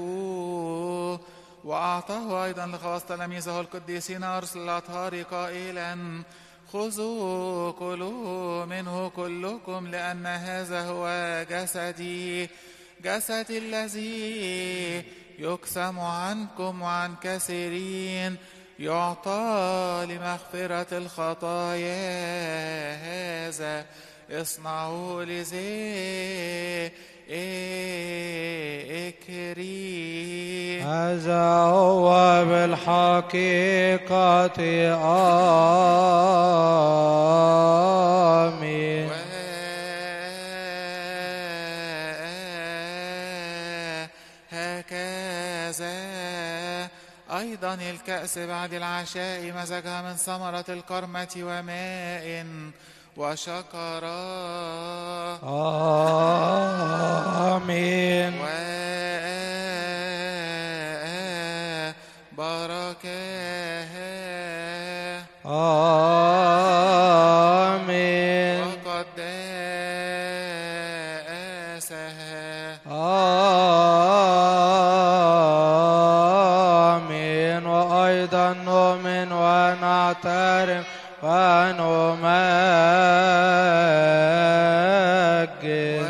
وأعطاه أيضا لخواص تلاميذه القديسين أرسل الأطهار قائلا خذوا كلوا منه كلكم لأن هذا هو جسدي جسدي الذي يقسم عنكم وعن كثيرين يعطى لمغفرة الخطايا هذا اصنعوا لذكري. هذا هو بالحقيقة آمين. هكذا أيضا الكأس بعد العشاء مزجها من ثمرة الكرمة وماء وشكرا آمين. وبركها آمين. وقداسها آمين. وأيضا نؤمن ونعترف ونمجد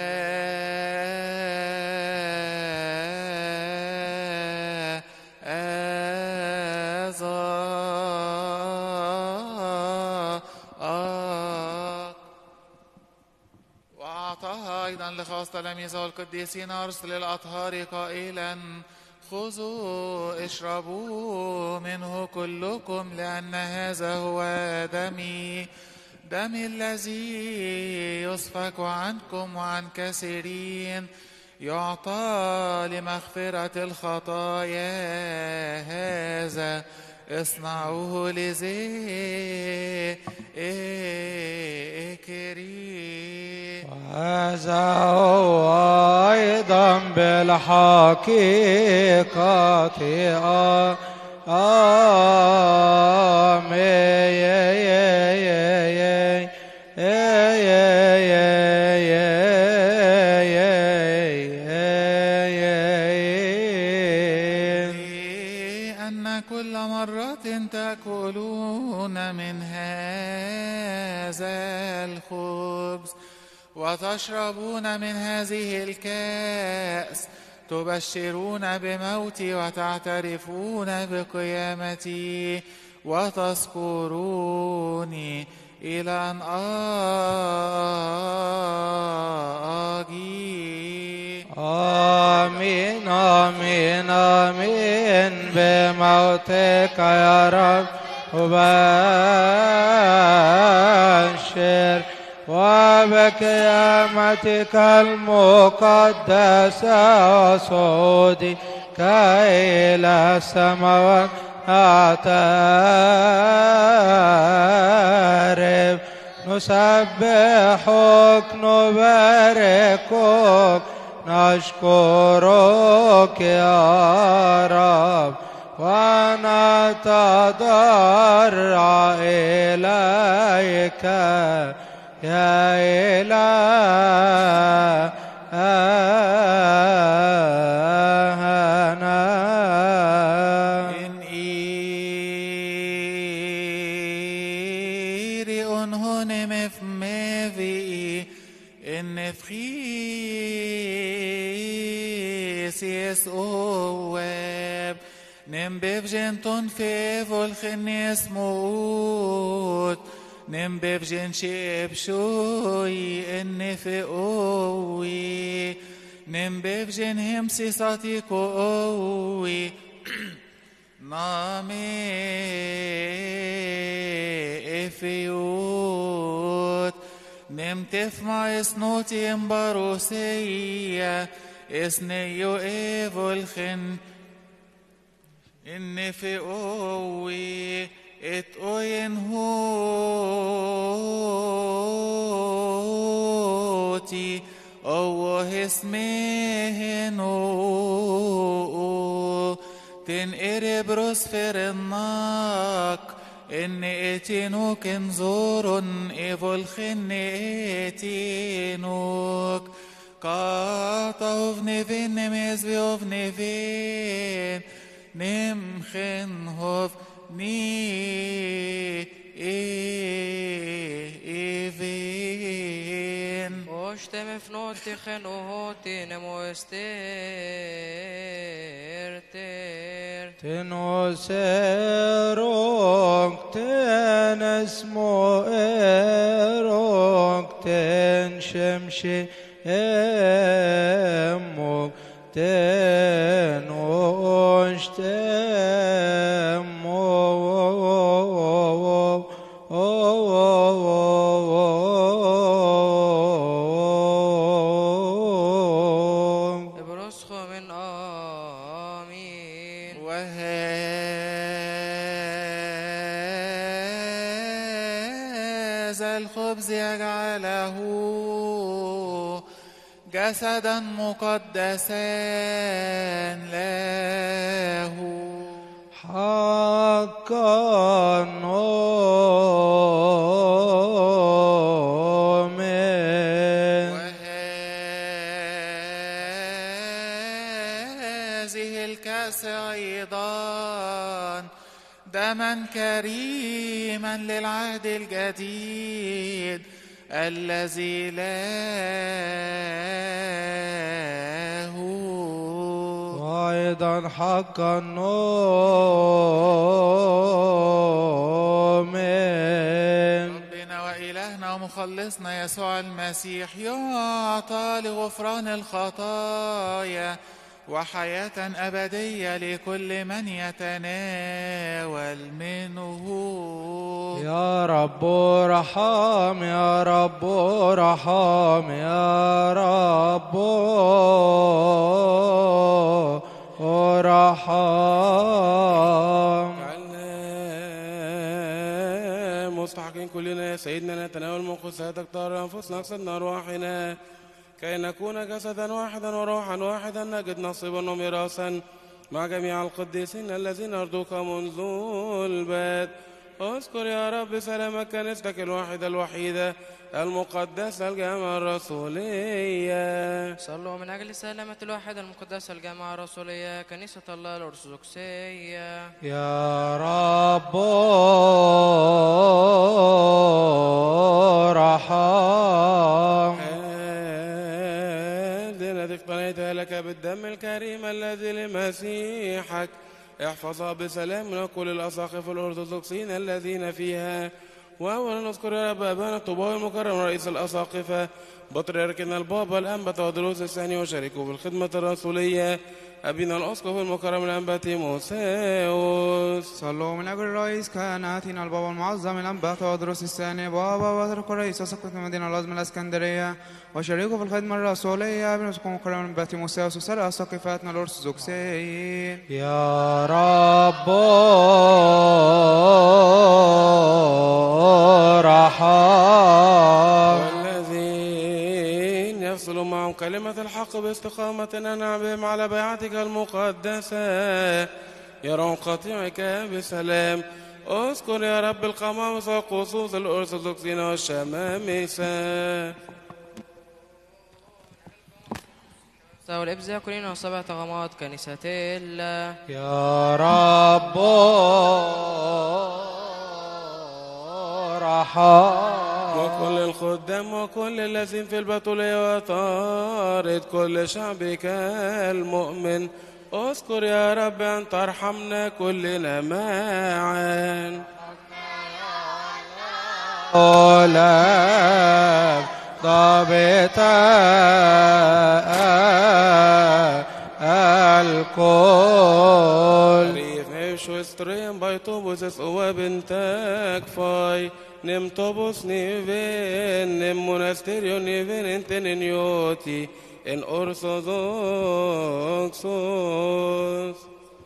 وأعطاها أيضا لخاص تلاميذه القديسين أرسل الأطهار قائلا خذوا اشربوا منه كلكم لأن هذا هو دمي دمي الذي يسفك عنكم وعن كثيرين يعطى لمغفرة الخطايا هذا اصنعوه لذكري. وهذا هو أيضا بالحقيقة أن كل مرة تأكلون من هذا الخبز وتشربون من هذه الكأس تبشرون بموتي وتعترفون بقيامتي وتذكروني إلى أن آجي. آمين آمين آمين. بموتك يا رب أبشر وبقيامتك المقدسة وصعودك إلى السماوات أعترف نسبحك نباركك نشكرك يا رب ونتضرع إليك يا إلهنا. إن إيري أنهن مفمفي إن فخيس يسواب نمبف جنتون في فولخن يسموت نمبف جن شيب شوي إن في قوي نمبف جن همسي ساتيكو قوي نامي إفيوت نمتف ما إسنوتي إمباروسية إسنيو إيفولخن إن في قوي اتقين هوتي أوه اسمهنو تنقرب رسفر الناك إن اتنوك انظرن إيفولخن اتنوك Kata hovnevin nemezvi hovnevin nemchen hovni evin. Oshtem ifnoti chenuhoti nemo esterter. تنوسرونك تنسمو إيروك تنشمشي إموك تنوش تموك ابرسخو من آمين. وهذا الخبز يجعله جسدا مقدسا له حقا آمين. وهذه الكأس أيضا دما كريما للعهد الجديد الذي له وأيضا حقا آمين. ربنا وإلهنا ومخلصنا يسوع المسيح يعطى لغفران الخطايا وحياة أبدية لكل من يتناول منه. يا رب ارحم يا رب ارحم يا رب ارحم. جعلنا مستحقين كلنا يا سيدنا نتناول من قدساتك طهر أنفسنا اقصدنا أرواحنا كي نكون جسدا واحدا وروحا واحدا نجد نصيبا وميراثا مع جميع القديسين الذين أرضوك منذ البدء. اذكر يا رب سلامك كنيستك الواحدة الوحيدة المقدسة الجامعة الرسولية. صلوا من أجل سلامة الواحدة المقدسة الجامعة الرسولية كنيسة الله الأرثوذكسية. يا رب ارحم. هذه التي اقتنيتها لك بالدم الكريم الذي لمسيحك احفظها بسلام كل الأساقفة الأرثوذكسيين الذين فيها. وأولا نذكر يا رب أبانا الطوباوي المكرم رئيس الأساقفة بطريركنا البابا الأنبا تودروس الثاني وشريكه في الخدمة الرسولية أبينا الأسقف المكرم الأنبا تيموثاوس. صلوا من أجل الرئيس كهناتنا البابا المعظم الأنبا تودروس الثاني بابا بطريرك رئيس أساقفة المدينة العظمى الإسكندرية وشريكه في الخدمة الرسولية أبينا الأسقف المكرم الأنبا تيموثاوس وسائر أساقفتنا الأرثوذكسيين. يا رب ارحم. والذين يفصلوا معهم كلمة الحق باستقامة أنعم بهم على بيعتك المقدسة يرون قطيعك بسلام. اذكر يا رب القمامسة والقصوص الأرثوذكسيين والشمامسة. والإبزاء كلنا وسبع غمات كنيسة الله. يا رب ارحم. وكل الخدام وكل الذين في البتولية وطارد كل شعبك المؤمن اذكر يا رب أن ترحمنا كلنا معا. أولاد ضابط الكل. ريف هيفشو استريم بايطوبوس وبنتك فاي نم طوبوس نيفين نم منستيريو نيفين انتن نيوتي ان أرثوذكسوس.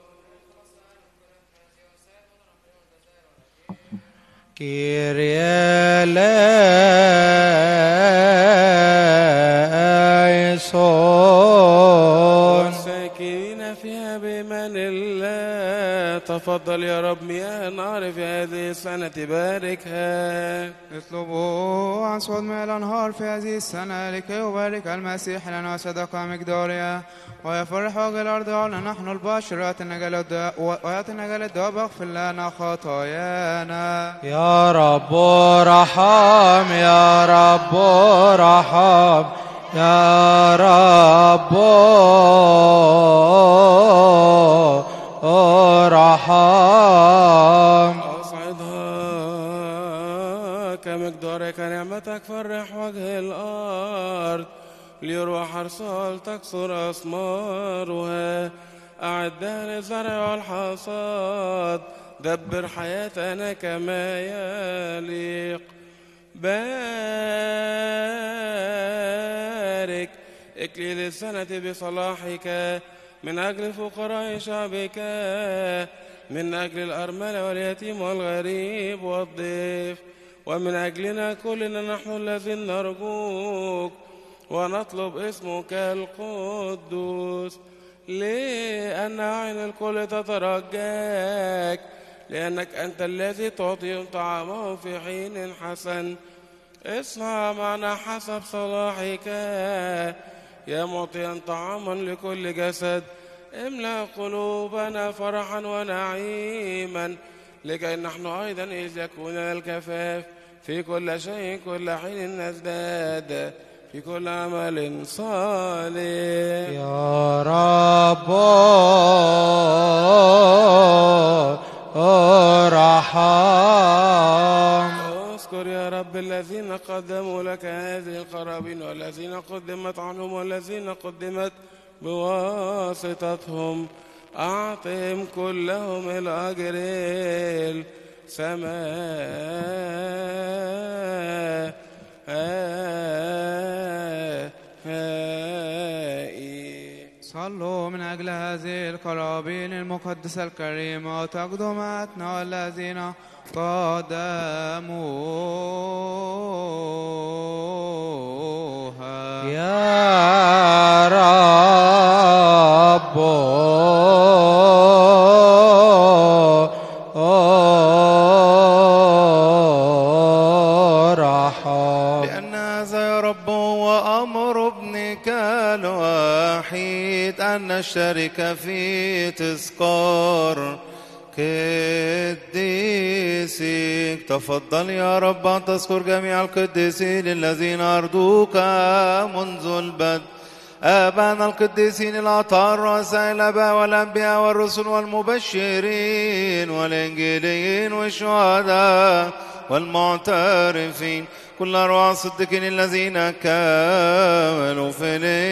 كيريا ليسون والساكنين فيها بمن لله. تفضل يا رب مياه النهر في هذه السنة باركها. اطلبوا عن صوت ماء الأنهار في هذه السنة لكي يبارك المسيح لنا صدقة مقدارها ويفرح وجه الأرض على نحن البشر ويأتي نجال الدواب اغفر لنا خطايانا. يا رب رحم يا رب رحم يا رب رحم. أصعدها كمقدارك نعمتك فرح وجه الأرض ليروى حرصال تكسر أثمارها. أعدها للزرع والحصاد دبر حياتنا كما يليق. بارك إكليل السنة بصلاحك من أجل فقراء شعبك من أجل الأرملة واليتيم والغريب والضيف ومن أجلنا كلنا نحن الذين نرجوك ونطلب اسمك القدوس. لأن عين الكل تترجاك لأنك أنت الذي تعطيهم طعامهم في حين حسن. اصنع معنا حسب صلاحك يا معطيا طعاما لكل جسد. املأ قلوبنا فرحا ونعيما لكي نحن أيضا إذ يكون لنا الكفاف في كل شيء كل حين نزداد في كل عمل صالح. يا رب ارحم. اذكر يا رب الذين قدموا لك هذه القرابين والذين قدمت عنهم والذين قدمت بواسطتهم. أعطهم كلهم الأجر السماء. صلوا من أجل هذه القرابين المقدسة الكريمة وتقدماتنا والذين قدموها. يا رب ارحم. لأن هذا يا رب هو أمر ابنك الوحيد أن نشترك في تذكار قديسك. تفضل يا رب أن تذكر جميع القديسين الذين أرضوك منذ البدء. آبانا القديسين الأطهار رؤساء الآباء والأنبياء والرسل والمبشرين والإنجيليين والشهداء والمعترفين كل أرواح الصديقين الذين كانوا في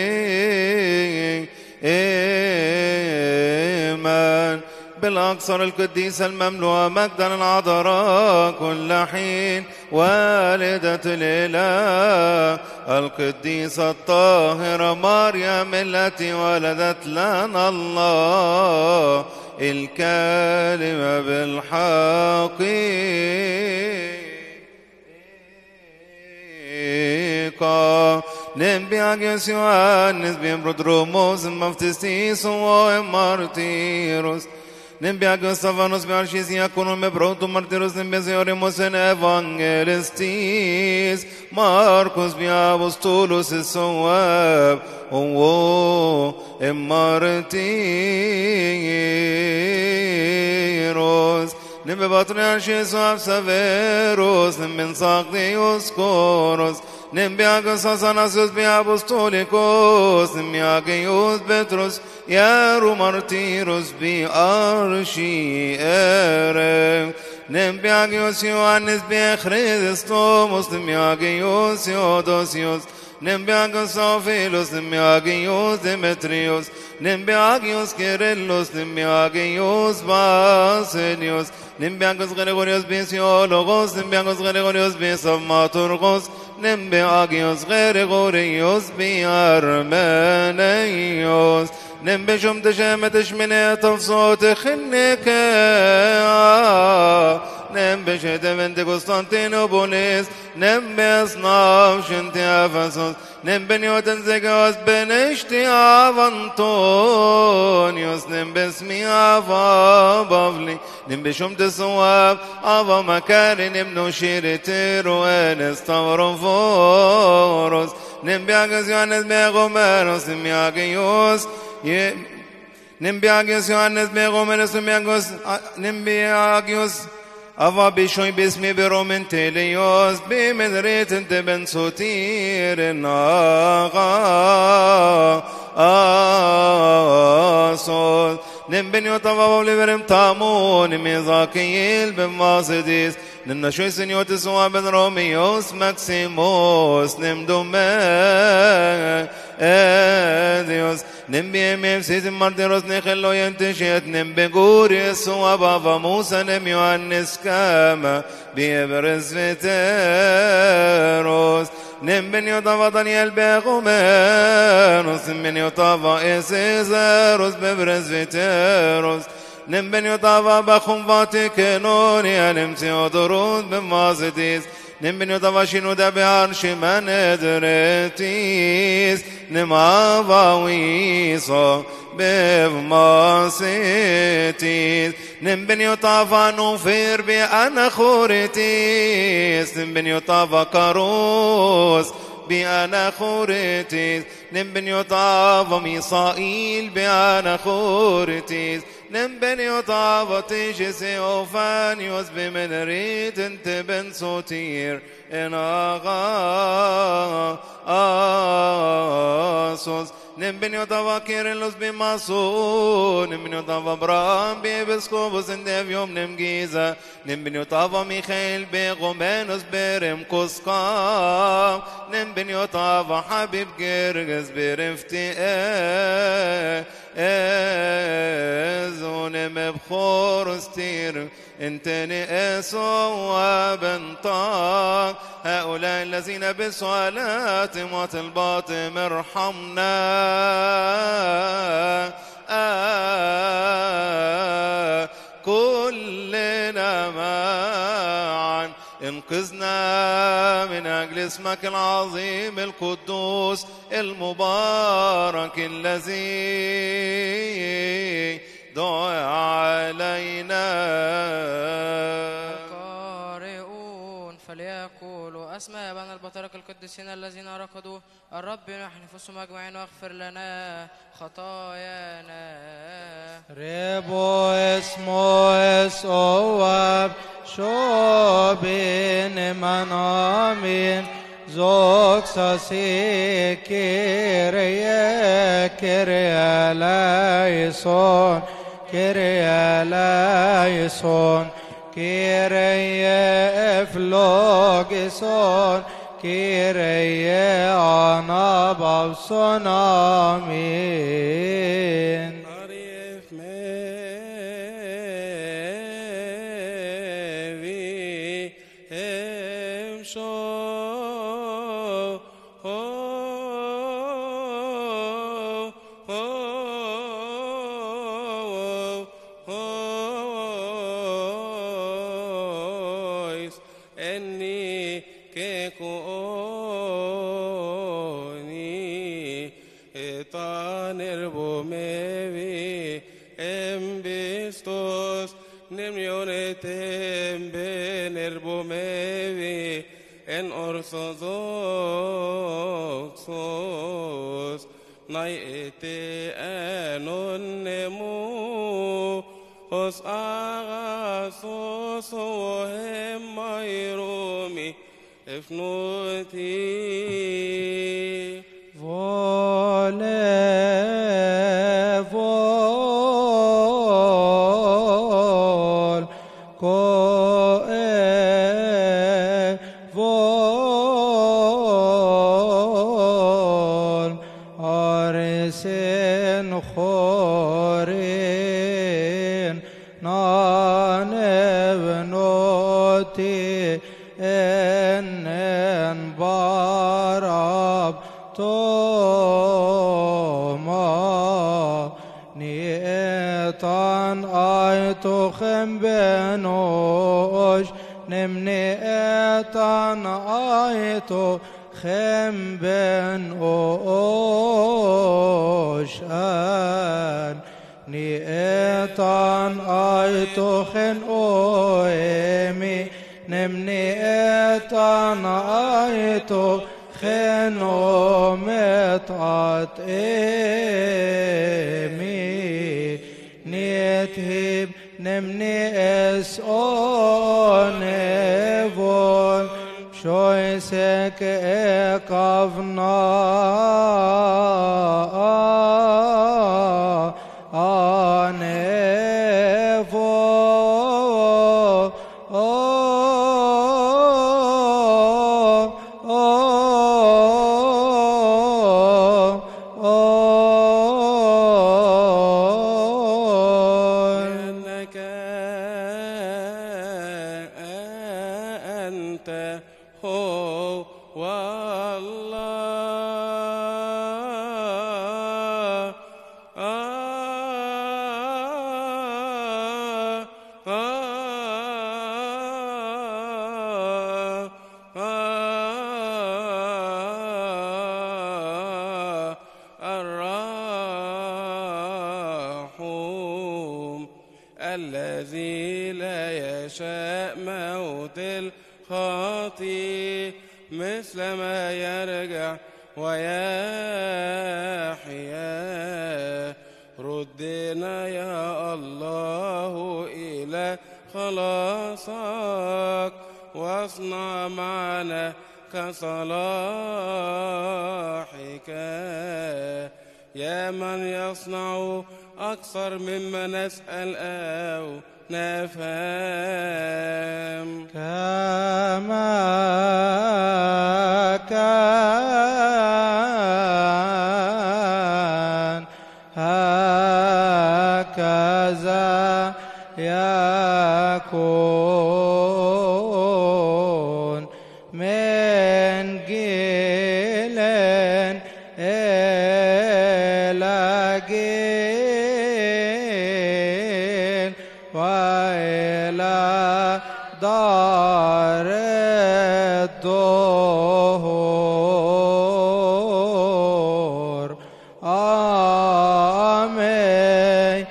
الإيمان بالأقصر القديسة المملوءة مجدا العذراء كل حين والدة الإله القديسة الطاهرة مريم التي ولدت لنا الله الكلمة بالحقيقة. Nembiagos Ioannis Biembrodromos Maftistis o Martyros Nembiagos Savanos Biarchis Iaconon me Proto Martyros Nembezioremos en Evangelistis Marcos Biapostolos Esoab O em Martyros Nembe Patriarchis Oab Saveros Nemben Sacdeos Coros Nembiagos Asanasios Biapostolicos Nembiagos Petros Iaru Martyros Biarchi Ere Nembiagos Ioannis Biechristomos Nembiagos Theodosios Nembiagos Ophilos Nembiagos Demetrios Nembiagos Kyrillos Nembiagos Basilios Nembiagos Gregorios Bisiologos Nembiagos Gregorios Bisamaturgos Nembiagos Gregorios Biarmenios Nembejum Teshemet Shminet of Sot Chineke nem beşete vente Konstantinopolis, nem beasnav şinti Efesos, nem benioten zegas beneşti av Antonios, nem besmi ava Bavli, nem beşumte suab ava Makari, nem noşiriti Ruenes Stavroforos, nem biagas Yohannes Begomeros, nem biagios, nem biagios Yohannes Begomeros, nem biagios, nem biagios, Ava bishoy bismi biromen telios bimedrit ente ben sotir naga asos nem ben yotava liverem tamun mizakil ben masidis nem shoy seniot swa ben romios maximos nem dome Dios nem biem sizim martiros ne khello yenteshet nem begur Yesua baba Musa nem Yohannes kama biebrez veteros nem ben yotava Daniel begomenos nem ben yotava Esezaros bebrez veteros nem ben yotava bachum vatikenoni nem Theodorus bemazedis nem ben yotava shinuda be'ar sheman edretis nem ava wiso bevmasetis nem ben yotava nufir be'anachoritis nem ben yotava karos be'anachoritis nem ben yotava Misail be'anachoritis nem ben yotava tijese ofanios b'menrit ente ben sotir en aga asos nem ben yotava Kyrillos b'mason nem ben yotava Abraham b'episkopos en devyom nem Giza nem ben yotava Michael b'gomenos berem koskam nem ben yotava Habib Gerges b'rifti ezonem b'chor ustir انتني اسوا بنطاق هؤلاء الذين بسؤالاتهم وطلباتهم ارحمنا آه كلنا معا انقذنا من أجل اسمك العظيم القدوس المبارك الذي دعا علينا القارئون فليقولوا أسماء بني البطارك القديسين الذين ركضوا الرب ينح نفوسهم أجمعين واغفر لنا خطايانا ربو اسمو اسواب شوبين من آمين زوكسا سي كيريا كيريا لايسون كيريا لايسون كيريا افلوغسون كيريا انا بابسون امين Arif mevi hemşo enni kekoni etanerbo mevi embistos nemionetem benerbo mevi en orthodoxos nai ete anon nemu os agasos ohem mairumi efnuti vole vol ko e vol arisen khorin nan evnoti enen barab toma ni etan etan aitu chembenosh nemni etan aitu chembenosh an ni etan aitu chen oemi nemni etan aitu chen ometat emi nithib nemni es onevon shoisek ekavna anevo الذي لا يشاء موت الخاطئ مثل ما يرجع ويحيا. ردنا يا الله إلى خلاصك واصنع معنا كصلاحك يا من يصنع أكثر مما نسأل أو نفهم كما كان هكذا يكون من جيل إلى جيل وإلى دار الدهور آمين.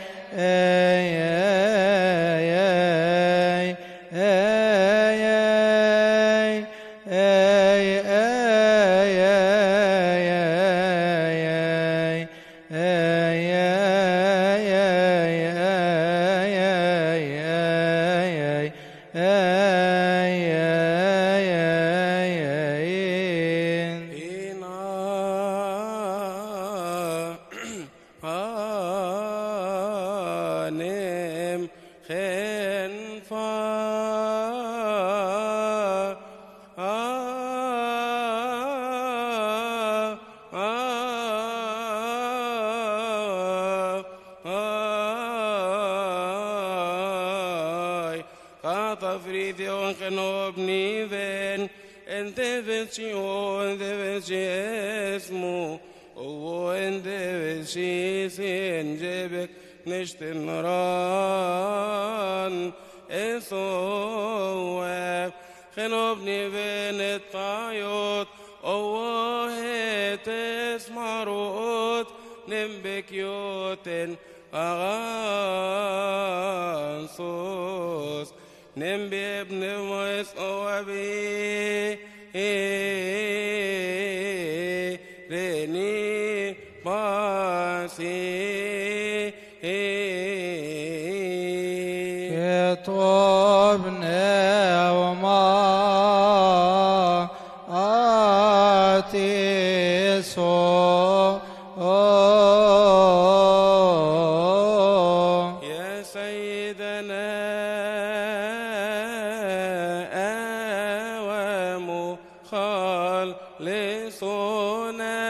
نشتن ران إثواب خنوبني بين الطايوت أوه تسمع رؤوت نمبكيوت أغانصوص نمبي ابن مويس أوابي ريني باسي كتبنا وما آتي سو يا سيدنا أوام خالصنا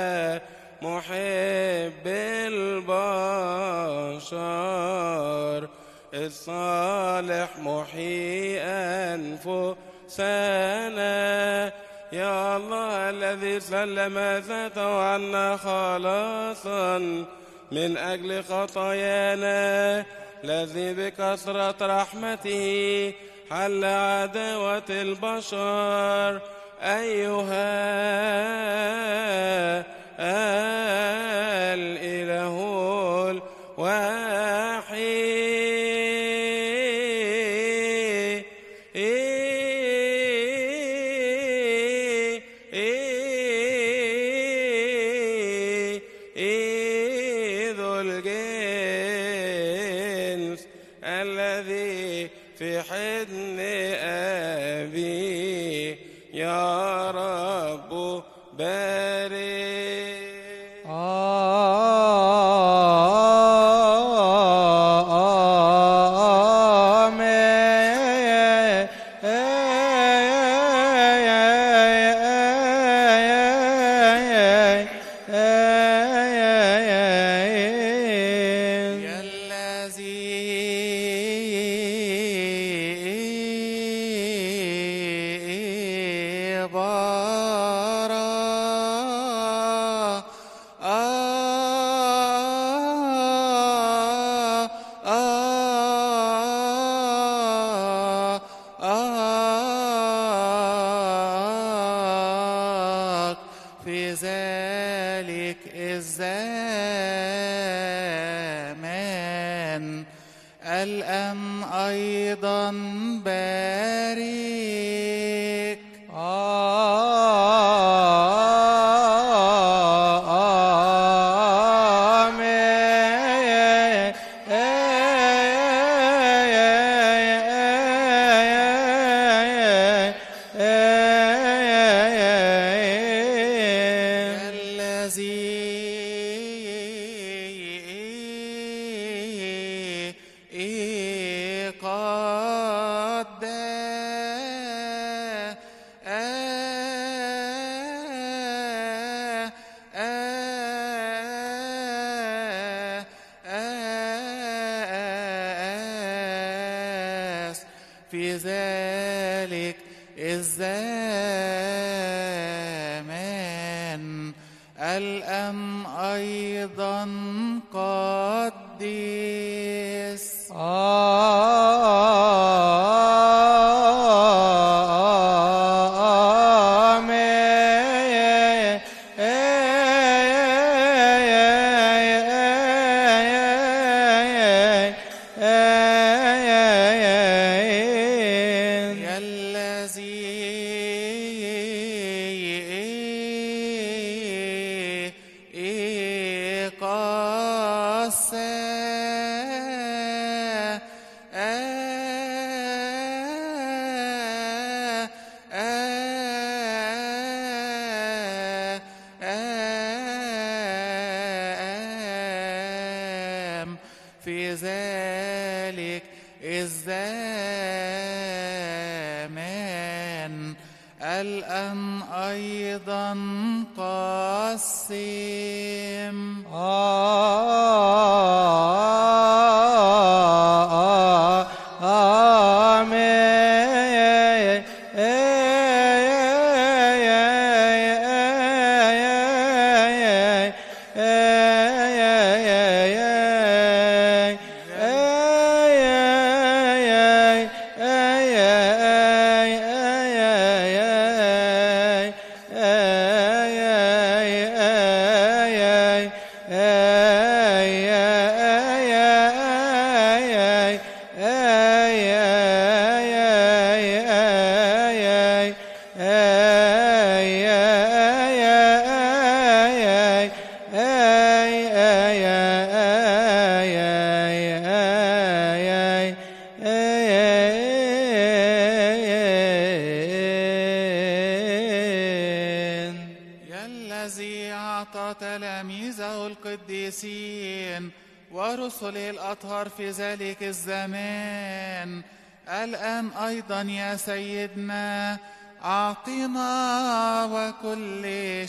محب البشر الصالح محيي أنفسنا. يا الله الذي سلم ذاته عنا خلاصا من أجل خطايانا، الذي بكثرة رحمته حل عداوة البشر، أيها الإله الواحد ذو الجنس الذي في حضن أبي، يا رب بارك. في ذلك الزمان الأم أيضا بارك. في ذلك الزمان الأم أيضا قديس. في ذلك الزمان الأم أيضا قسم. الذي أعطى تلاميذه القديسين ورسله الأطهار في ذلك الزمان الآن أيضا يا سيدنا أعطنا وكل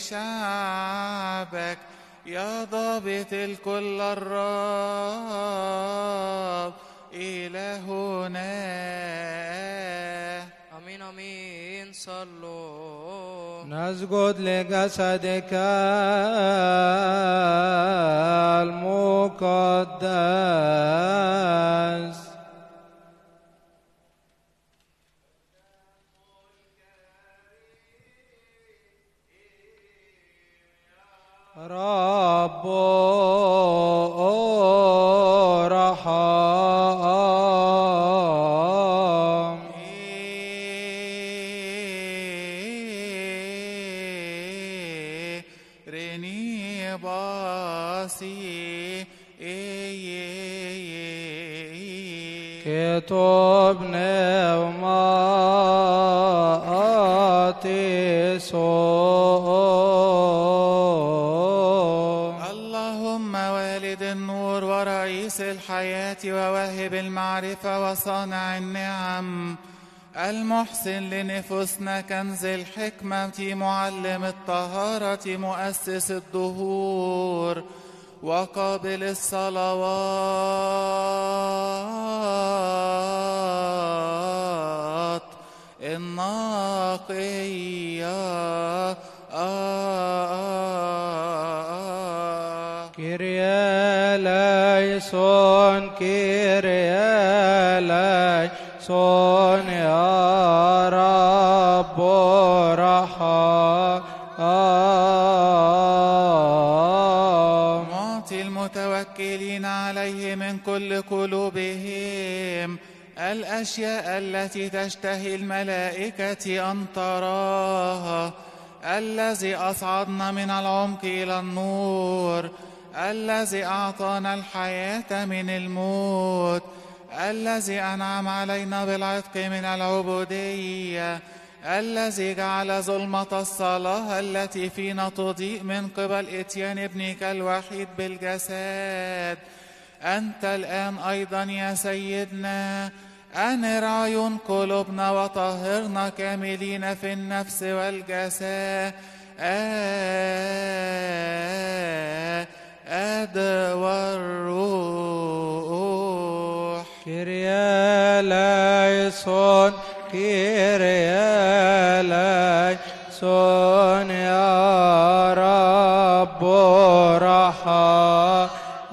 شعبك يا ضابط الكل الرب إلهنا. امين امين. صلوا. نسجد لجسدك المقدس. رب رحم. رني باسي كتب نوماتي صوم. اللهم والد النور ورئيس الحياة وواهب المعرفة وصانع النعم، المحسن لنفوسنا كنز الحكمة، معلم الطهارة، مؤسس الدهور، وقابل الصلوات النقية. كيريا ليسون كيريا ليسون يا رب رحم. معطي المتوكلين عليه من كل قلوبهم الأشياء التي تشتهي الملائكة أن تراها، الذي أصعدنا من العمق إلى النور، الذي أعطانا الحياة من الموت، الذي أنعم علينا بالعتق من العبودية، الذي جعل ظلمة الصلاة التي فينا تضيء من قبل إتيان ابنك الوحيد بالجسد. أنت الآن أيضا يا سيدنا أنر عيون قلوبنا وطهرنا كاملين في النفس والجسد والروح. كيريا ليسون كيريا ليسون يا رب رحم.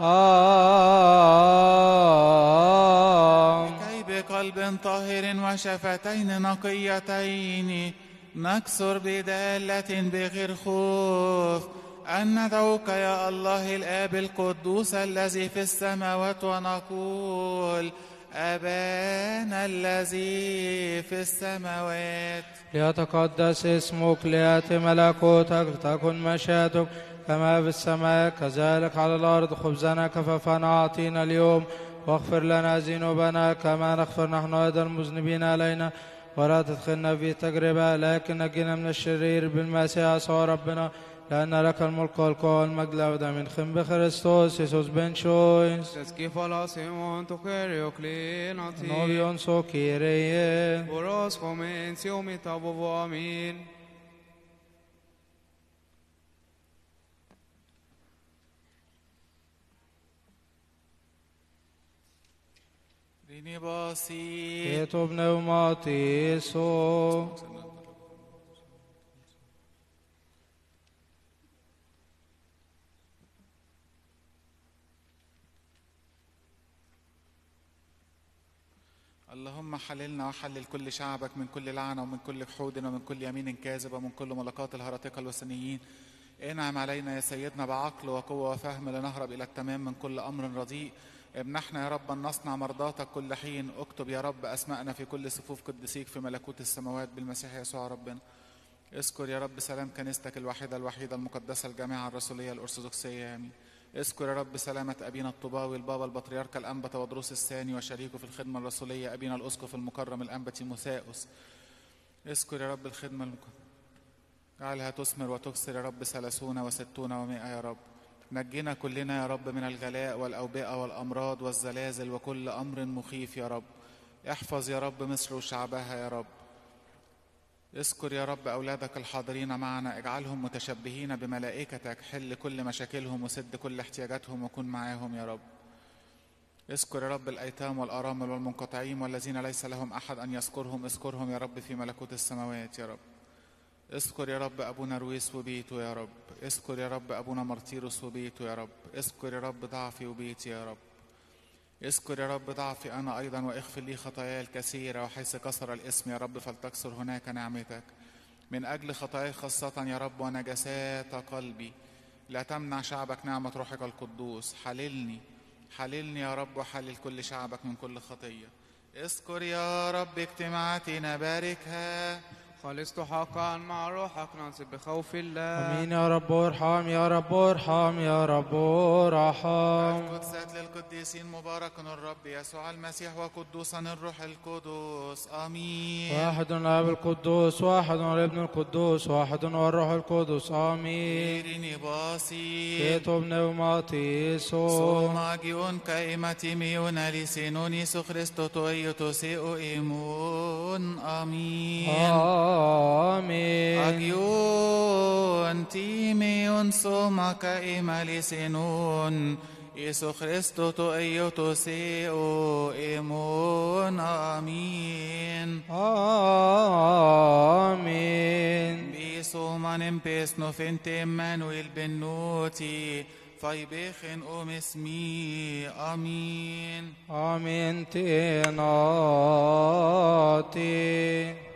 كي بقلب طاهر وشفتين نقيتين نكسر بدالة بغير خوف أن ندعوك يا الله الآب القدوس الذي في السماوات ونقول أبانا الذي في السماوات. ليتقدس اسمك، ليأتي ملكوتك، تكن مشيئتك كما في السماء كذلك على الأرض. خبزنا كفافنا أعطينا اليوم، واغفر لنا ذنوبنا كما نغفر نحن أيضا المذنبين علينا، ولا تدخلنا في تجربة لكن نجينا من الشرير بالمسيح يسوع ربنا، لأن لك الملك والقوة والمجد أبدا من خم بخريستوس يسوس بن شويس. Skifalasimon to Kerioklinati. نوبيون سو كيريه. Boros comencio mitavovo amin. ريني باسي كتب نوماتي سو. اللهم حللنا وحلل كل شعبك من كل لعنة ومن كل جحود ومن كل يمين كاذب ومن كل ملاقات الهرطقة الوثنيين. انعم علينا يا سيدنا بعقل وقوة وفهم لنهرب إلى التمام من كل أمر رديء. امنحنا يا رب أن نصنع مرضاتك كل حين. اكتب يا رب أسماءنا في كل صفوف قدسيك في ملكوت السماوات بالمسيح يسوع ربنا. اذكر يا رب سلام كنيستك الوحيدة الوحيدة المقدسة الجامعة الرسولية الأرثوذكسية آمين. اذكر يا رب سلامة أبينا الطباوي البابا البطريرك الأنبا تودروس الثاني وشريكه في الخدمة الرسولية أبينا الأسقف المكرم الأنبا تيموثاوس. اذكر يا رب الخدمة المكرمة، جعلها تثمر وتكسر يا رب ثلاثون وستون ومائة يا رب. نجنا كلنا يا رب من الغلاء والأوبئة والأمراض والزلازل وكل أمر مخيف يا رب. احفظ يا رب مصر وشعبها يا رب. اذكر يا رب أولادك الحاضرين معنا، اجعلهم متشبهين بملائكتك، حل كل مشاكلهم وسد كل احتياجاتهم وكن معاهم يا رب. اذكر يا رب الأيتام والأرامل والمنقطعين والذين ليس لهم أحد أن يذكرهم، اذكرهم يا رب في ملكوت السماوات يا رب. اذكر يا رب أبونا رويس وبيته يا رب، اذكر يا رب أبونا مرتيروس وبيته يا رب، اذكر يا رب ضعفي وبيتي يا رب، اذكر يا رب ضعفي أنا أيضا واغفر لي خطاياي الكثيرة، وحيث كسر الاسم يا رب فلتكسر هناك نعمتك. من أجل خطاياي خاصة يا رب ونجسات قلبي لا تمنع شعبك نعمة روحك القدوس. حللني حللني يا رب وحلل كل شعبك من كل خطية. اذكر يا رب اجتماعاتنا باركها. خلصت حقا مع روحك ننصب بخوف الله. امين يا رب ارحم يا رب ارحم يا رب ارحم. القدسات للقديسين مبارك الرب يسوع المسيح وقدوسا الروح القدس. امين. واحد الاب القدوس، واحد الابن القدوس، واحد والروح القدس. امين. إيريني باسي كتب نوماتيسو سوماجيون كايماتي ميون لسينوني سو خريستو تويوتو سيو ايمون. امين. آمين. أجيون تيميون سوما كايما لسنون يسوع خريستو تو ايوتو سيو ايمون. آمين. آمين. بيسوما نمبيسنو فينت إمانويل بنوتي فايبيخن أم اسمي. آمين. آمين تناتي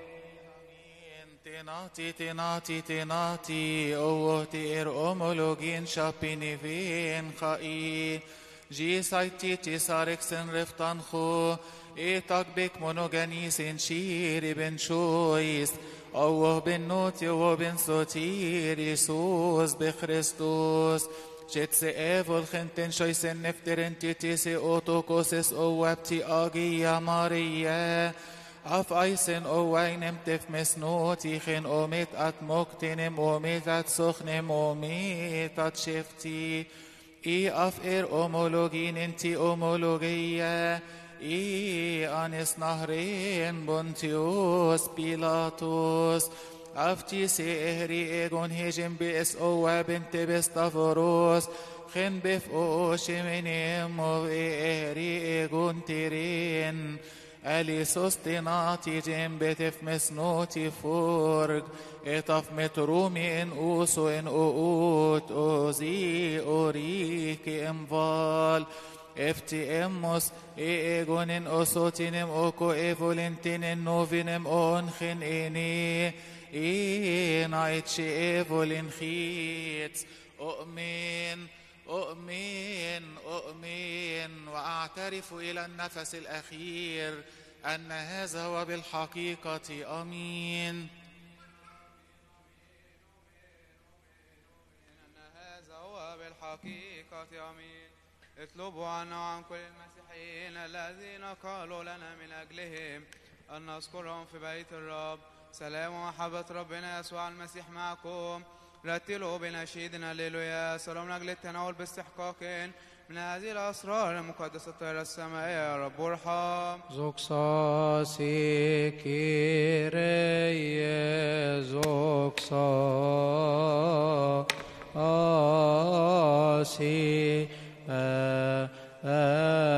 تناتي تناتي تناتي اوتي ار اومولوجين شابيني فين خائي جي سايتي تي ساركسن رفتان خو ايتاك بك مونوغانيسين شيري بن شويس اوه بن نوتي اوه بن سوتير يسوس بخريستوس جتس ايفول خنتن شويسن نفترن تيتيسي اوتوكوسس اوابتي اغيا ماريا اف ايسن او وينم تف مسنوتي خن اوميت ات موكتنم اوميت ات سخنم اوميت ات شفتي اي اف اير اومولوجين انتي اومولوجية اي انس نهرين بونتيوس بيلاطوس افتي سي اهري ايجون هيجن بيس او بنت بستافروس خن بف اوشي منهم اهري ايجون تيرين ألي سوستيناتي جنبتف مسنوتي فورج اتف مترومي ان اوسو ان اووت اوزي اوريكي امفال افتي اموس ايغون ان اوسوتينم اوكو ايفولنتين نوفينم اونخن اني اي نايتشي ايفولن خيتس اؤمن أؤمن أؤمن وأعترف إلى النفس الأخير أن هذا هو بالحقيقة. أمين. أن هذا هو بالحقيقة. أمين. اطلبوا عنا وعن كل المسيحيين الذين قالوا لنا من أجلهم أن نذكرهم في بيت الرب. سلام ومحبة ربنا يسوع المسيح معكم. رتلوا بنشيدنا هللويا. سلام من أجل التناول باستحقاق من هذه الأسرار المقدسة الطاهرة السمائية. يا رب ارحم. زوكسا سيكيري زوكسا آسي آسي